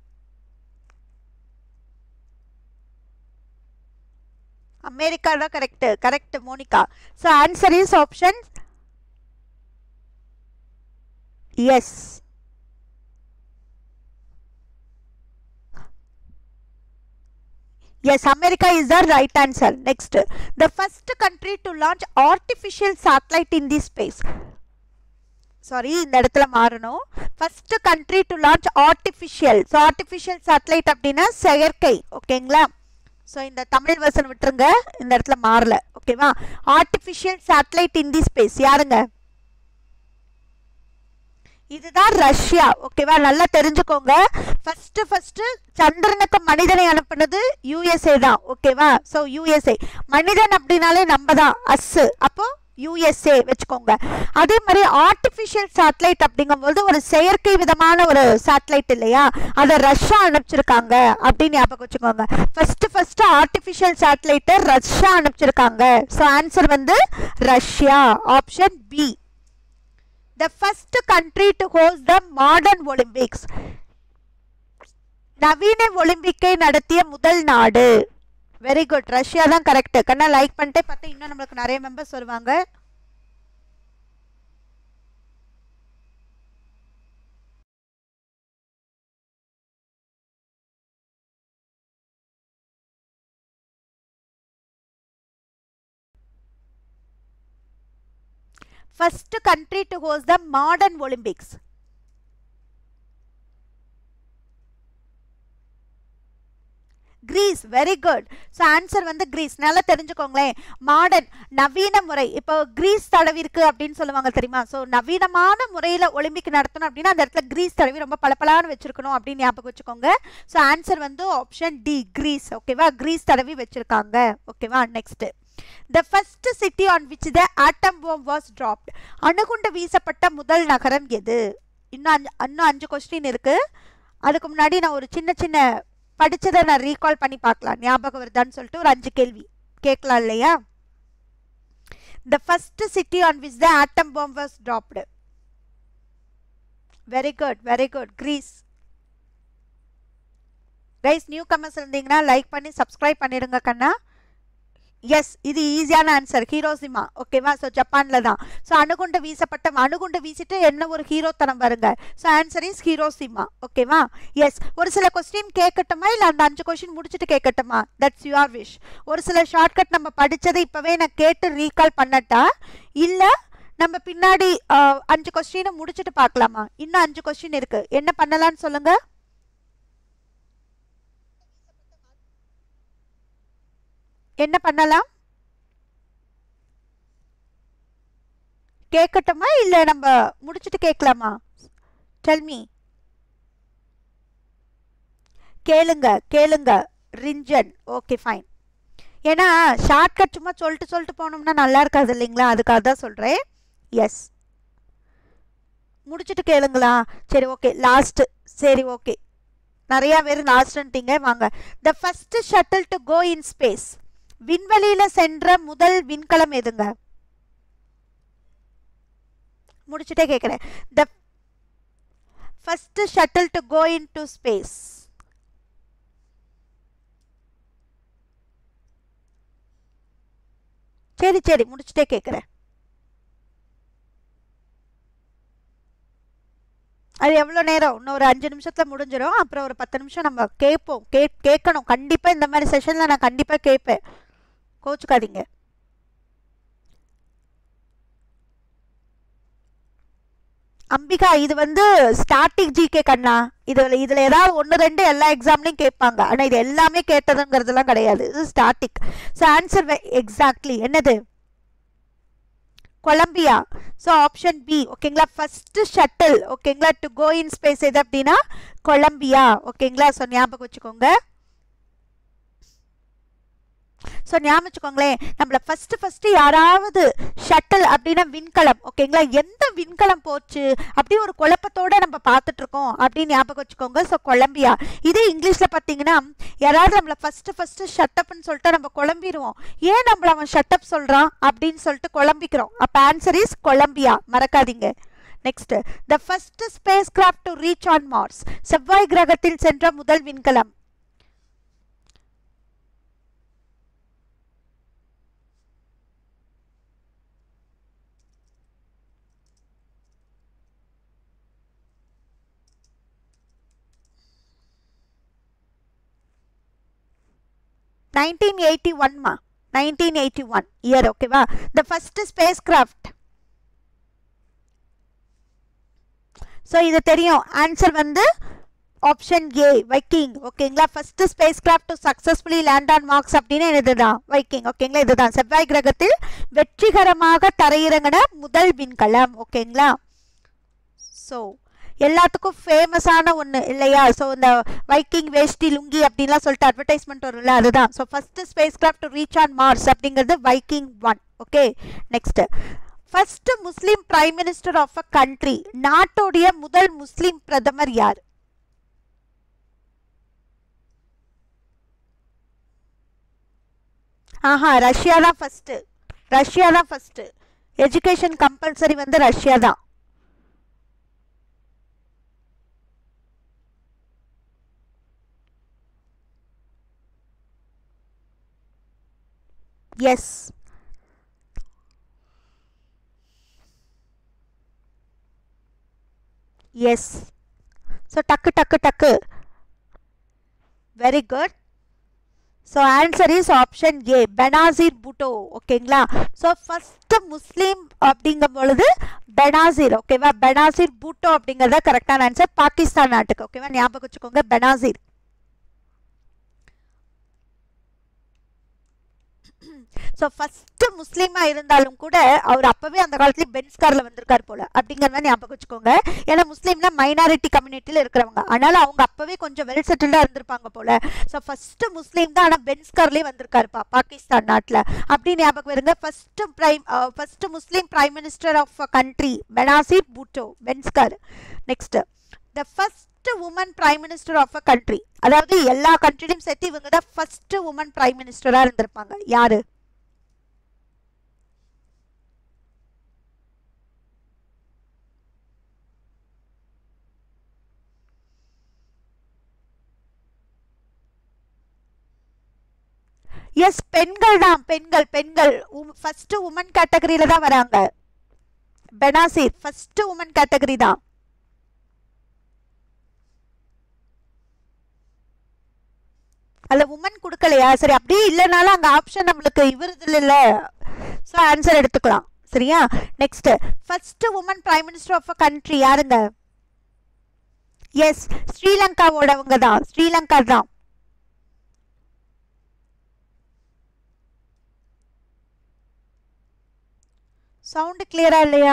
அமெரிக்கா தான் correct Monica. So answer is option yes. Yes, America is the right answer. Next, the first country to launch artificial satellite in the space. Sorry, இந்த இடத்துல மாறணும். First country to launch artificial. So artificial satellite அப்படின்னா செயற்கை. ஓகேங்களா? So இந்த Tamil version விட்டுருங்க. இந்த இடத்துல மாறல. ஓகேவா? artificial satellite in the space யாருங்க? இதுதான் ரஷ்யா. ஓகேவா? நல்லா தெரிஞ்சுக்கோங்க. ஃபர்ஸ்ட் சந்திரனுக்கு மனிதனை அனுப்புனது யுஎஸ்ஏ தான். ஓகேவா? ஸோ யுஎஸ்ஏ மனிதன் அப்படின்னாலே நம்ம தான் அஸ். அப்போ யுஎஸ்ஏ வச்சுக்கோங்க. அதே மாதிரி ஆர்டிஃபிஷியல் சேட்டலைட் அப்படிங்கும்போது ஒரு செயற்கை விதமான ஒரு சேட்டலைட் இல்லையா, அதை ரஷ்யா அனுப்பிச்சிருக்காங்க அப்படின்னு ஞாபகம் வச்சுக்கோங்க. ஃபர்ஸ்ட் ஆர்டிஃபிஷியல் சேட்டலைட்டை ரஷ்யா அனுப்பிச்சிருக்காங்க. ஸோ ஆன்சர் வந்து Russia, option B. The first country to host the modern Olympics. நவீன ஒலிம்பிக்கை நடத்திய முதல் நாடு. வெரி குட், ரஷ்யா தான் கரெக்ட். கண்ணா லைக் பண்ணிட்டே பார்த்தா இன்னும் நம்மளுக்கு நிறைய மெம்பர்ஸ் வருவாங்க. First country to host the modern Olympics. Greece, very good. So answer வந்து Greece. நல்லா தெரிஞ்சுக்கோங்களேன். மாடர்ன் நவீன முறை. இப்போ கிரீஸ் தடவி இருக்கு அப்படின்னு சொல்லுவாங்க தெரியுமா? ஸோ நவீனமான முறையில் ஒலிம்பிக் நடத்தணும் அப்படின்னா அந்த இடத்துல கிரீஸ் தடவி ரொம்ப பளபளன்னு வச்சிருக்கணும் அப்படின்னு ஞாபகம் வச்சுக்கோங்க. ஸோ ஆன்சர் வந்து ஆப்ஷன் டி, கிரீஸ். ஓகேவா? கிரீஸ் தடவி வச்சிருக்காங்க. ஓகேவா? Next, the first city on which the atom bomb was dropped. அணுகுண்டு வீசப்பட்ட முதல் நகரம் எது? இன்னும் 5 கொஸ்டின் இருக்கு. அதுக்கு முன்னாடி நான் ஒரு சின்ன படிச்சதை நான் ரீகால் பண்ணி பார்க்கலாம், ஞாபகம் வருதான்னு சொல்லிட்டு ஒரு 5 கேள்வி கேட்கலாம் இல்லையா? The first city on which the atom bomb was dropped. Very good, very good. Greece. Guys, newcomers இருந்தீங்கன்னா லைக் பண்ணி சப்ஸ்கிரைப் பண்ணிடுங்க கண்ணா. எஸ், இது ஈஸியான ஆன்சர், ஹீரோசிமா. ஓகேவா? ஸோ ஜப்பானில் தான். ஸோ அணுகுண்டு வீசிட்டு என்ன ஒரு ஹீரோ தனம் வருங்க. So answer is Hiroshima. ஓகேவா? எஸ், ஒரு சில கொஸ்டின் கேட்கட்டுமா இல்லை அந்த 5 கொஸ்டின் முடிச்சுட்டு கேட்கட்டுமா? That's your wish. ஒரு சில ஷார்ட்கட் நம்ம படித்ததை இப்போவே நான் கேட்டு ரீகால் பண்ணட்டா, இல்லை நம்ம பின்னாடி 5 கொஸ்டினை முடிச்சுட்டு பார்க்கலாமா? இன்னும் 5 கொஸ்டின் இருக்கு. என்ன பண்ணலான்னு சொல்லுங்க. என்ன பண்ணலாம்? கேட்கட்டுமா இல்லை நம்ம முடிச்சுட்டு கேட்கலாமா? Tell me. கேளுங்க ரிஞ்சன். Okay fine. ஏன்னா ஷார்ட்கட் சும்மா சொல்லிட்டு போனோம்னா நல்லா இருக்காது இல்லைங்களா, அதுக்காக தான் சொல்கிறேன். எஸ், முடிச்சுட்டு கேளுங்களா? சரி, ஓகே. லாஸ்ட். சரி, ஓகே. நிறையா பேர் லாஸ்ட்ன்ட்டீங்க. வாங்க. The first shuttle to go in space. விண்வெளியில சென்ற முதல் விண்கலம் எதுங்க? முடிச்சுட்டே கேட்கிறேன். The first shuttle to go into space. சரி முடிச்சுட்டே கேட்கிறேன். அது எவ்வளோ நேரம்? இன்னும் ஒரு 5 நிமிஷத்தில் முடிஞ்சிடும். அப்புறம் ஒரு 10 நிமிஷம் நம்ம கேட்போம். கேட்கணும் கண்டிப்பாக. இந்த மாதிரி செஷனில் நான் கண்டிப்பாக கேட்பேன், கோச்சுக்காதீங்க. அம்பிகா, இது வந்து ஸ்டாட்டிக் ஜிகே கண்ணா. இதில் ஏதாவது 1-2 எல்லா எக்ஸாம்லையும் கேட்பாங்க. ஆனால் இது எல்லாமே கேட்டதுங்கிறதுலாம் கிடையாது. இது ஸ்டாட்டிக். ஸோ ஆன்சர் எக்ஸாக்ட்லி என்னது? கொலம்பியா. ஸோ ஆப்ஷன் பி ஓகேங்களா. ஃபர்ஸ்ட் ஷட்டில் ஓகேங்களா டு கோ இன் ஸ்பேஸ் எது அப்படின்னா கொலம்பியா ஓகேங்களா. ஸோ ஞாபகம் வச்சுக்கோங்க. ஸோ ஞாபகம் வச்சுக்கோங்களேன், நம்மள ஃபர்ஸ்ட் யாராவது ஷட்டில் அப்படின்னா விண்கலம் ஓகேங்களா, எந்த விண்கலம் போச்சு அப்படி ஒரு குழப்பத்தோட நம்ம பார்த்துட்டு இருக்கோம் அப்படின்னு ஞாபகம் வச்சுக்கோங்க. So Columbia. இதே இங்கிலீஷ்ல பார்த்தீங்கன்னா யாராவது நம்மள ஃபர்ஸ்ட் ஷட்டப்னு சொல்லிட்டு நம்ம குழம்பிடுவோம். ஏன் நம்மள அவன் ஷட்டப் சொல்றான் அப்படின்னு சொல்லிட்டு குழம்பிக்கிறோம். அப்போ ஆன்சர் இஸ் கொலம்பியா, மறக்காதீங்க. Next, the first spacecraft to reach on Mars. செவ்வாய் கிரகத்தில் சென்ற முதல் விண்கலம். மா 1981 இயர் ஓகேவா. The first spacecraft. So இது தெரியும். ஆன்சர் வந்து ஆப்ஷன் ஏ வைக்கிங் ஓகேங்களா. First spacecraft to successfully land on Mars அப்படின்னு இதுதான் வைக்கிங் ஓகேங்களா. இதுதான் செவ்வாய் கிரகத்தில் வெற்றிகரமாக தரையிறங்கின முதல் விண்கலம் ஓகேங்களா. ஸோ எல்லாத்துக்கும் ஃபேமஸான ஒன்று இல்லையா. ஸோ இந்த வைக்கிங் வேஷ்டி லுங்கி அப்படின்லாம் சொல்லிட்டு அட்வர்டைஸ்மெண்ட் வரும்ல, அதுதான். So first spacecraft to reach on Mars அப்படிங்கிறது Viking 1 okay. Next, first Muslim prime minister of a country. நாட்டுடைய முதல் முஸ்லீம் பிரதமர் யார்? ரஷ்யா தான் ஃபர்ஸ்ட். ரஷ்யா தான் ஃபர்ஸ்ட். எஜுகேஷன் கம்பல்சரி வந்து ரஷ்யா தான். எஸ். எஸ். ஸோ டக்கு. Very good. So answer is option A Benazir Bhutto ஓகேங்களா. ஸோ ஃபர்ஸ்ட் முஸ்லீம் அப்படிங்கும் பொழுது பெனாசீர் ஓகேவா. பெனாசீர் பூட்டோ அப்படிங்கிறத கரெக்டான ஆன்சர். பாகிஸ்தான் நாட்டுக்கு ஓகேவா, ஞாபகம் வச்சுக்கோங்க பெனாசீர். ஸோ ஃபர்ஸ்ட் முஸ்லீமா இருந்தாலும் கூட அவர் அப்பவே அந்த காலத்துல பென்ஸ் கார்ல வந்திருக்காரு போல அப்படிங்கிறத ஞாபகம் வச்சுக்கோங்க. ஏன்னா முஸ்லீம்ல மைனாரிட்டி கம்யூனிட்டியில இருக்கிறவங்க, அதனால அவங்க அப்பவே கொஞ்சம் வெல் செட்டில்டா இருந்திருப்பாங்க போல. ஸோ ஃபர்ஸ்ட் முஸ்லீம் தான், ஆனால் பென்ஸ் கார்லயே வந்திருக்காருப்பா பாகிஸ்தான் நாட்டில் அப்படின்னு ஞாபகம் வருங்க. First Muslim prime minister of country Benazir Bhutto, Benz car. Next, the first woman prime minister of a country. அதாவது எல்லா கண்ட்ரிலையும் சேர்த்து இவங்க தான் ஃபர்ஸ்ட் உமன் பிரைம் மினிஸ்டரா இருந்திருப்பாங்க. யாரு? எஸ், பெண்கள் தான். பெண்கள் ஃபர்ஸ்ட் உமன் கேட்டகரியில தான் வராங்க. பெனாசீர் ஃபர்ஸ்ட் உமன் கேட்டகரி தான். அல்ல உமன் கொடுக்கலையா? சரி, அப்படியே இல்லைனாலும் அங்க ஆப்ஷன் நம்மளுக்கு இவருது இல்ல. ஸோ ஆன்சர் எடுத்துக்கலாம் சரியா. Next, first woman prime minister of a country யாருங்க? எஸ், ஸ்ரீலங்காவோடவங்க தான். ஸ்ரீலங்கா தான். சவுண்ட் கிளியரா இல்லையா?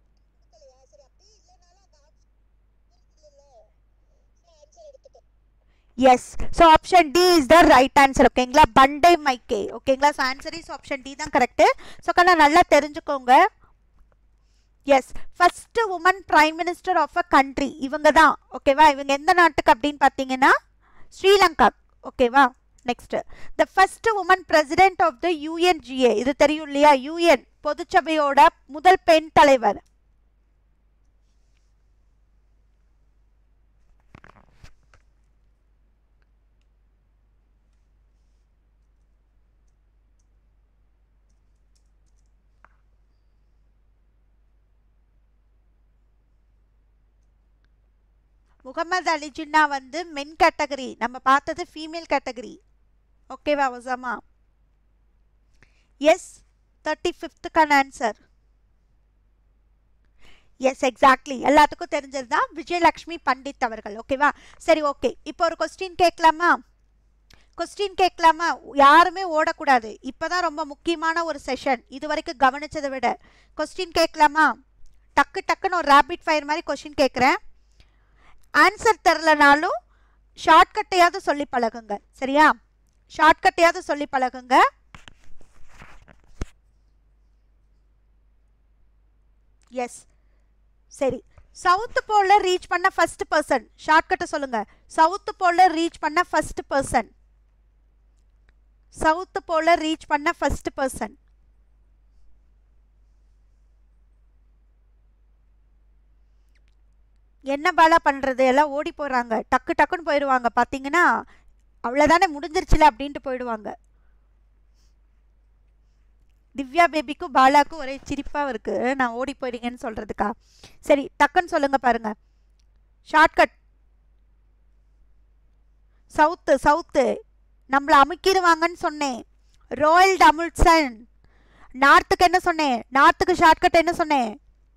Yes. So option D is the right answer ஓகேங்களா. பண்டை மைக்கே ஓகேங்களா. So answer is option D தான் கரெக்ட். ஸோ கண்ணா நல்லா தெரிஞ்சுக்கோங்க. Yes, first woman prime minister of a country இவங்க தான் ஓகேவா. இவங்க எந்த நாட்டுக்கு அப்படின்னு பார்த்தீங்கன்னா ஸ்ரீலங்கா ஓகேவா. Next, the first woman president of the UNGA. இது தெரியும் இல்லையா, யுஎன் பொதுச்சபையோட முதல் பெண் தலைவர். முகமது அலி ஜின்னா வந்து மென் கேட்டகரி, நம்ம பார்த்தது ஃபீமேல் கேட்டகரி ஓகேவா வசாமா. Yes, 35th answer. Yes, exactly. எல்லாத்துக்கும் தெரிஞ்சது தான் விஜயலட்சுமி பண்டிட் அவர்கள் ஓகேவா. சரி ஓகே, இப்போ ஒரு கொஸ்டின் கேட்கலாமா? கொஸ்டின் கேட்கலாமா? யாருமே ஓடக்கூடாது. இப்போதான் ரொம்ப முக்கியமான ஒரு செஷன், இது வரைக்கும் கவனிச்சதை விட. கொஸ்டின் கேட்கலாமா? டக்கு டக்குன்னு ஒரு ரேபிட் ஃபயர் மாதிரி கொஸ்டின் கேட்குறேன். ஆன்சர் தெரிலனாலும் ஷார்ட்கட்டையாவது சொல்லி பழகுங்க, சரியா? ஷார்ட்கட்டையாவது சொல்லி பழகுங்க. எஸ், சரி. சவுத் போல ரீச் பண்ண ஃபர்ஸ்ட் பர்சன், ஷார்ட்கட்டை சொல்லுங்க. சவுத் போல ரீச் பண்ண first person, south pole reach பண்ண ஃபர்ஸ்ட் பர்சன். என்ன பாலா பண்றது? எல்லாம் ஓடி போறாங்க, டக்கு டக்குன்னு போயிடுவாங்க. பாத்தீங்கன்னா அவ்வளவுதானே, முடிஞ்சிருச்சுல அப்படின்ட்டு போயிடுவாங்க. திவ்யா பேபிக்கும் பாலாக்கும் ஒரே சிரிப்பா இருக்கு, நான் ஓடி போயிடுங்கன்னு சொல்றதுக்கா. சரி, டக்குன்னு சொல்லுங்க பாருங்க. ஷார்ட்கட். சவுத்து, சவுத்து நம்மள அமுக்கிடுவாங்கன்னு சொன்னேன். ரோயல்ட் அமுல்சன். நார்த்துக்கு என்ன சொன்னேன்? நார்த்துக்கு ஷார்ட்கட் என்ன சொன்னேன்?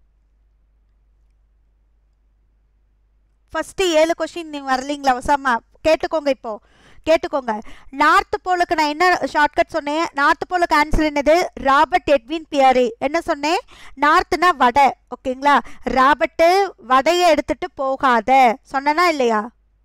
ஃபர்ஸ்ட் 7 கொஸ்டின் நீங்க வரலீங்களா ஒசாமா? கேட்டுக்கோங்க, இப்போ கேட்டுக்கோங்க. நார்த் போலுக்கு நான் என்ன ஷார்ட்கட் சொன்னேன்? நார்த் போலுக்கு ஆன்சர் என்னது? Robert Edwin Peary. என்ன சொன்னேன்? நார்த்னா வடை, ஓகேங்களா? ராபர்ட் வடையை எடுத்துட்டு போகாத சொன்னா இல்லையா?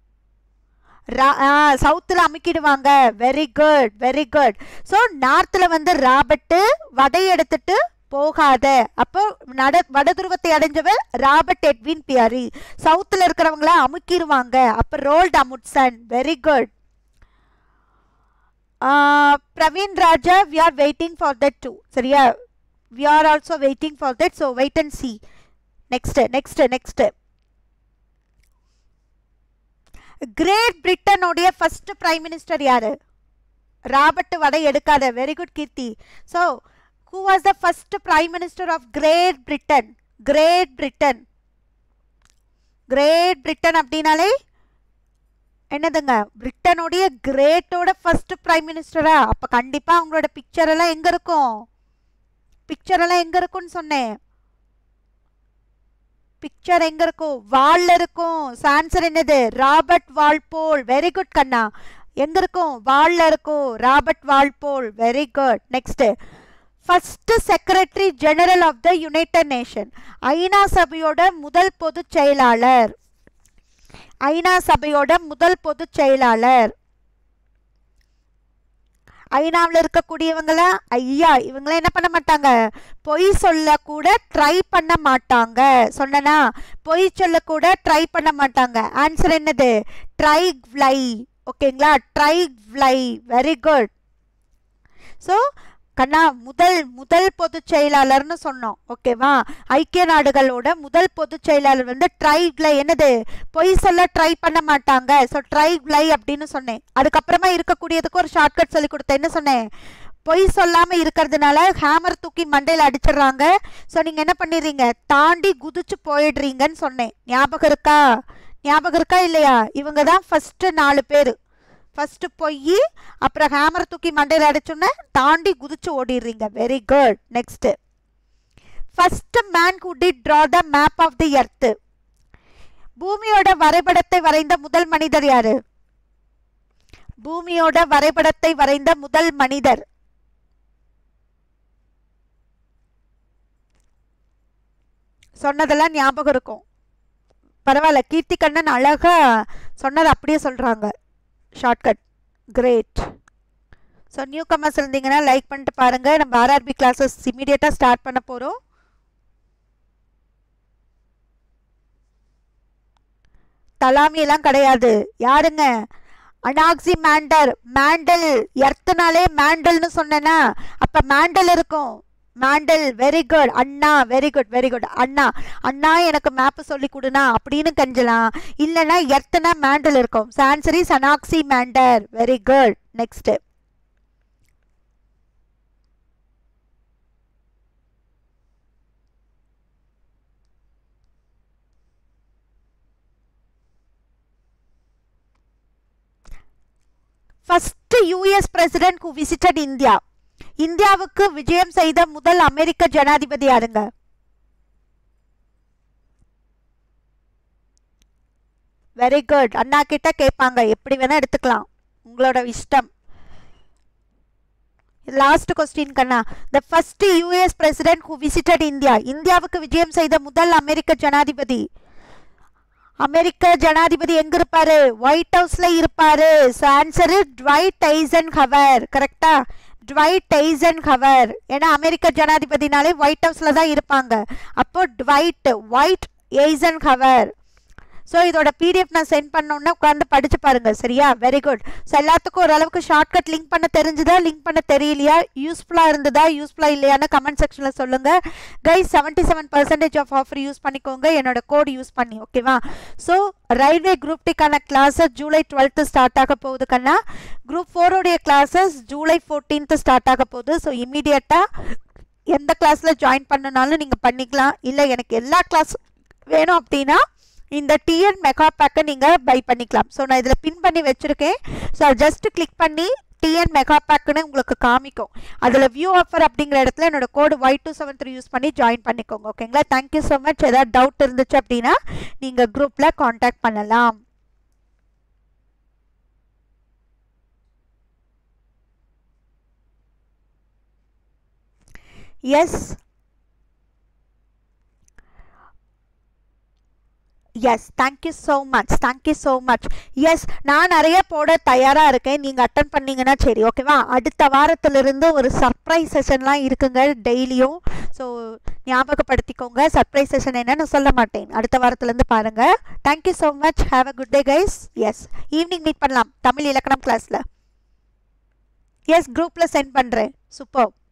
சவுத்தில் அமுக்கிடுவாங்க. Very good, very good. So நார்த்தில் வந்து ராபர்ட் வடையை எடுத்துட்டு போகாத. அப்போ வடதுருவத்தை அடைஞ்சவர் ராபர்ட் எட்வின் பியரி. சவுத்தில் இருக்கிறவங்கள அமுக்கிடுவாங்க, அப்போ Roald Amundsen. Very good. Praveen Raja, we are waiting for that too. சரியா? We are also waiting for that. So wait and see. Next. Great Britain உடைய first prime minister யாரு? Robert வடை எடுக்காத. Very good Keerthi. So who was the first prime minister of Great Britain? Great Britain. Great Britain அப்படினாலே என்னதுங்க? பிரிட்டனுடைய கிரேட்டோட first prime மினிஸ்டரா? அப்ப கண்டிப்பா அவங்களோட பிக்சர் எல்லாம் எங்க இருக்கும்? பிக்சர் எல்லாம் எங்க இருக்கும்னு சொன்னேன். பிக்சர் எங்க இருக்கும்? வால்ல இருக்கும். ஆன்சர் என்னது? Robert Walpole. வெரி குட் கண்ணா. எங்க இருக்கும்? வால்ல இருக்கும். Robert Walpole. Very good. Next. First secretary general of the united nation. ஐநா சபையோட முதல் பொதுச் செயலாளர். ஐநா சபையோட முதல் பொதுச் செயலாளர். ஐநாவில் இருக்கக்கூடியவங்கள ஐயா இவங்கள என்ன பண்ண மாட்டாங்க? பொய் சொல்ல கூட ட்ரை பண்ண மாட்டாங்க. சொன்னா பொய் சொல்ல கூட ட்ரை பண்ண மாட்டாங்க. ஆன்சர் என்னது? ட்ரைக்வ்லை. ஓகேங்களா? ட்ரைக்வ்லை. Very good. ஸோ கண்ணா முதல் பொதுச் செயலாளர்னு சொன்னோம், ஓகேவா? ஐக்கிய நாடுகளோட முதல் பொதுச் செயலாளர் வந்து ட்ரைக்வ்லை. என்னது? பொய் சொல்ல ட்ரை பண்ண மாட்டாங்க. ஸோ ட்ரைக்வ்லை அப்படின்னு சொன்னேன். அதுக்கப்புறமா இருக்கக்கூடியதுக்கு ஒரு ஷார்ட்கட் சொல்லி கொடுத்தேன். என்ன சொன்னேன்? பொய் சொல்லாம இருக்கிறதுனால ஹேமர் தூக்கி மண்டையில் அடிச்சிடுறாங்க. ஸோ நீங்க என்ன பண்ணிடுறீங்க? தாண்டி குதிச்சு போயிடுறீங்கன்னு சொன்னேன். ஞாபகம் இருக்கா இல்லையா? இவங்க தான் ஃபர்ஸ்ட் 4 பேர். ஃபர்ஸ்ட் பொய், அப்புறம் ஹேமர் தூக்கி மண்டையில் அடிச்சோன்னே தாண்டி குதிச்சு ஓடிடுறீங்க. Very good. Next. First man who did draw the map of the earth. பூமியோட வரைபடத்தை வரைந்த முதல் மனிதர் யாரு? பூமியோட வரைபடத்தை வரைந்த முதல் மனிதர். சொன்னதெல்லாம் ஞாபகம் இருக்கும். பரவாயில்ல, கீர்த்தி கண்ணன் அழகா சொன்னது அப்படியே சொல்றாங்க. Shortcut. Great. So newcomers இருந்தீங்கன்னா லைக் பண்ணிட்டு பாருங்க. நம்ம ஆர்ஆர்பி கிளாஸஸ் இமீடியட்டாக ஸ்டார்ட் பண்ண போகிறோம். தலாமி எல்லாம் கிடையாது. யாருங்க? அனாக்சி மேண்டல். எர்த்துனாலே மேண்டல்னு சொன்னேன்னா அப்ப மேண்டல் இருக்கும். மேண்டல். வெரி குட் அண்ணா. வெரி குட் அண்ணா எனக்கு மேப் சொல்லி கொடுனா அப்படின்னு கஞ்சலாம். இல்லைன்னா எர்த்தனா மேண்டல் இருக்கும். Answer is Anaximander. Very good. Next. First US president who visited India. இந்தியாவுக்கு விஜயம் செய்த முதல் அமெரிக்க ஜனாதிபதி யாருங்க? Very good. அண்ணா கிட்ட கேட்பாங்க, எப்படி வேணா எடுத்துக்கலாம். உங்களோட இஷ்டம். லாஸ்ட் கொஸ்டின் கண்ணா. the first US president who visited India. இந்தியாவுக்கு விஜயம் செய்த முதல் அமெரிக்க ஜனாதிபதி. அமெரிக்க ஜனாதிபதி எங்க இருப்பாரு? ஒயிட் ஹவுஸ்ல இருப்பாரு. So answer Dwight Eisenhower. கரெக்டா? Dwight Eisenhower. ஏன்னா அமெரிக்க ஜனாதிபதினாலே ஒயிட் ஹவுஸ்ல தான் இருப்பாங்க. அப்போ ஒயிட் ஐசன்ஹவர். ஸோ இதோட பிடிஎஃப் நான் சென்ட் பண்ணோன்னே உட்காந்து படிச்சு பாருங்க. சரியா? Very good. ஸோ எல்லாத்துக்கும் ஓரளவுக்கு ஷார்ட்கட் லிங்க் பண்ண தெரிஞ்சுதா, லிங்க் பண்ண தெரியலையா, யூஸ்ஃபுல்லாக இருந்ததா, யூஸ்ஃபுல்லாக இல்லையான்னு கமெண்ட் செக்ஷனில் சொல்லுங்க. கைஸ் 77% ஆஃப் ஆஃபர் யூஸ் பண்ணிக்கோங்க என்னோட கோட் யூஸ் பண்ணி. ஓகேவா? ஸோ ரயில்வே குரூப் டிக்கான கிளாஸஸ் ஜூலை 12 ஸ்டார்ட் ஆக போகுது கண்ணா. குரூப் 4 உடைய கிளாஸஸ் ஜூலை 14 ஸ்டார்ட் ஆக போகுது. ஸோ இம்மிடியட்டாக எந்த கிளாஸில் ஜாயின் பண்ணனாலும் நீங்கள் பண்ணிக்கலாம். இல்லை எனக்கு எல்லா கிளாஸ் வேணும் அப்படின்னா இந்த டிஎன் மெகா பேக்கை நீங்கள் பை பண்ணிக்கலாம். ஸோ நான் இதில் பின் பண்ணி வச்சுருக்கேன். ஸோ ஜஸ்ட் கிளிக் பண்ணி டிஎன் மெகா பேக்குன்னு உங்களுக்கு காமிக்கும். அதில் வியூ ஆஃபர் அப்படிங்கிற இடத்துல என்னோட கோடு Y273 யூஸ் பண்ணி ஜாயின் பண்ணிக்கோங்க. ஓகேங்களா? Thank you so much. ஏதாவது டவுட் இருந்துச்சு அப்படின்னா நீங்கள் குரூப்பில் காண்டாக்ட் பண்ணலாம். Yes yes thank you so much. Thank you so much. Yes நான் நிறைய போட தயாராக இருக்கேன். நீங்கள் அட்டன் பண்ணிங்கன்னா சரி. ஓகேவா? அடுத்த வாரத்திலிருந்து ஒரு சர்ப்ரைஸ் செஷன்லாம் இருக்குங்க டெய்லியும். ஸோ ஞாபகப்படுத்திக்கோங்க. சர்ப்ரைஸ் செஷன் என்னன்னு சொல்ல மாட்டேன். அடுத்த வாரத்துலேருந்து பாருங்கள். Thank you so much. Have a good day guys. Yes evening meet பண்ணலாம் தமிழ் இலக்கணம் கிளாஸில். எஸ் குரூப்பில் சென்ட் பண்ணுறேன். சூப்பர்.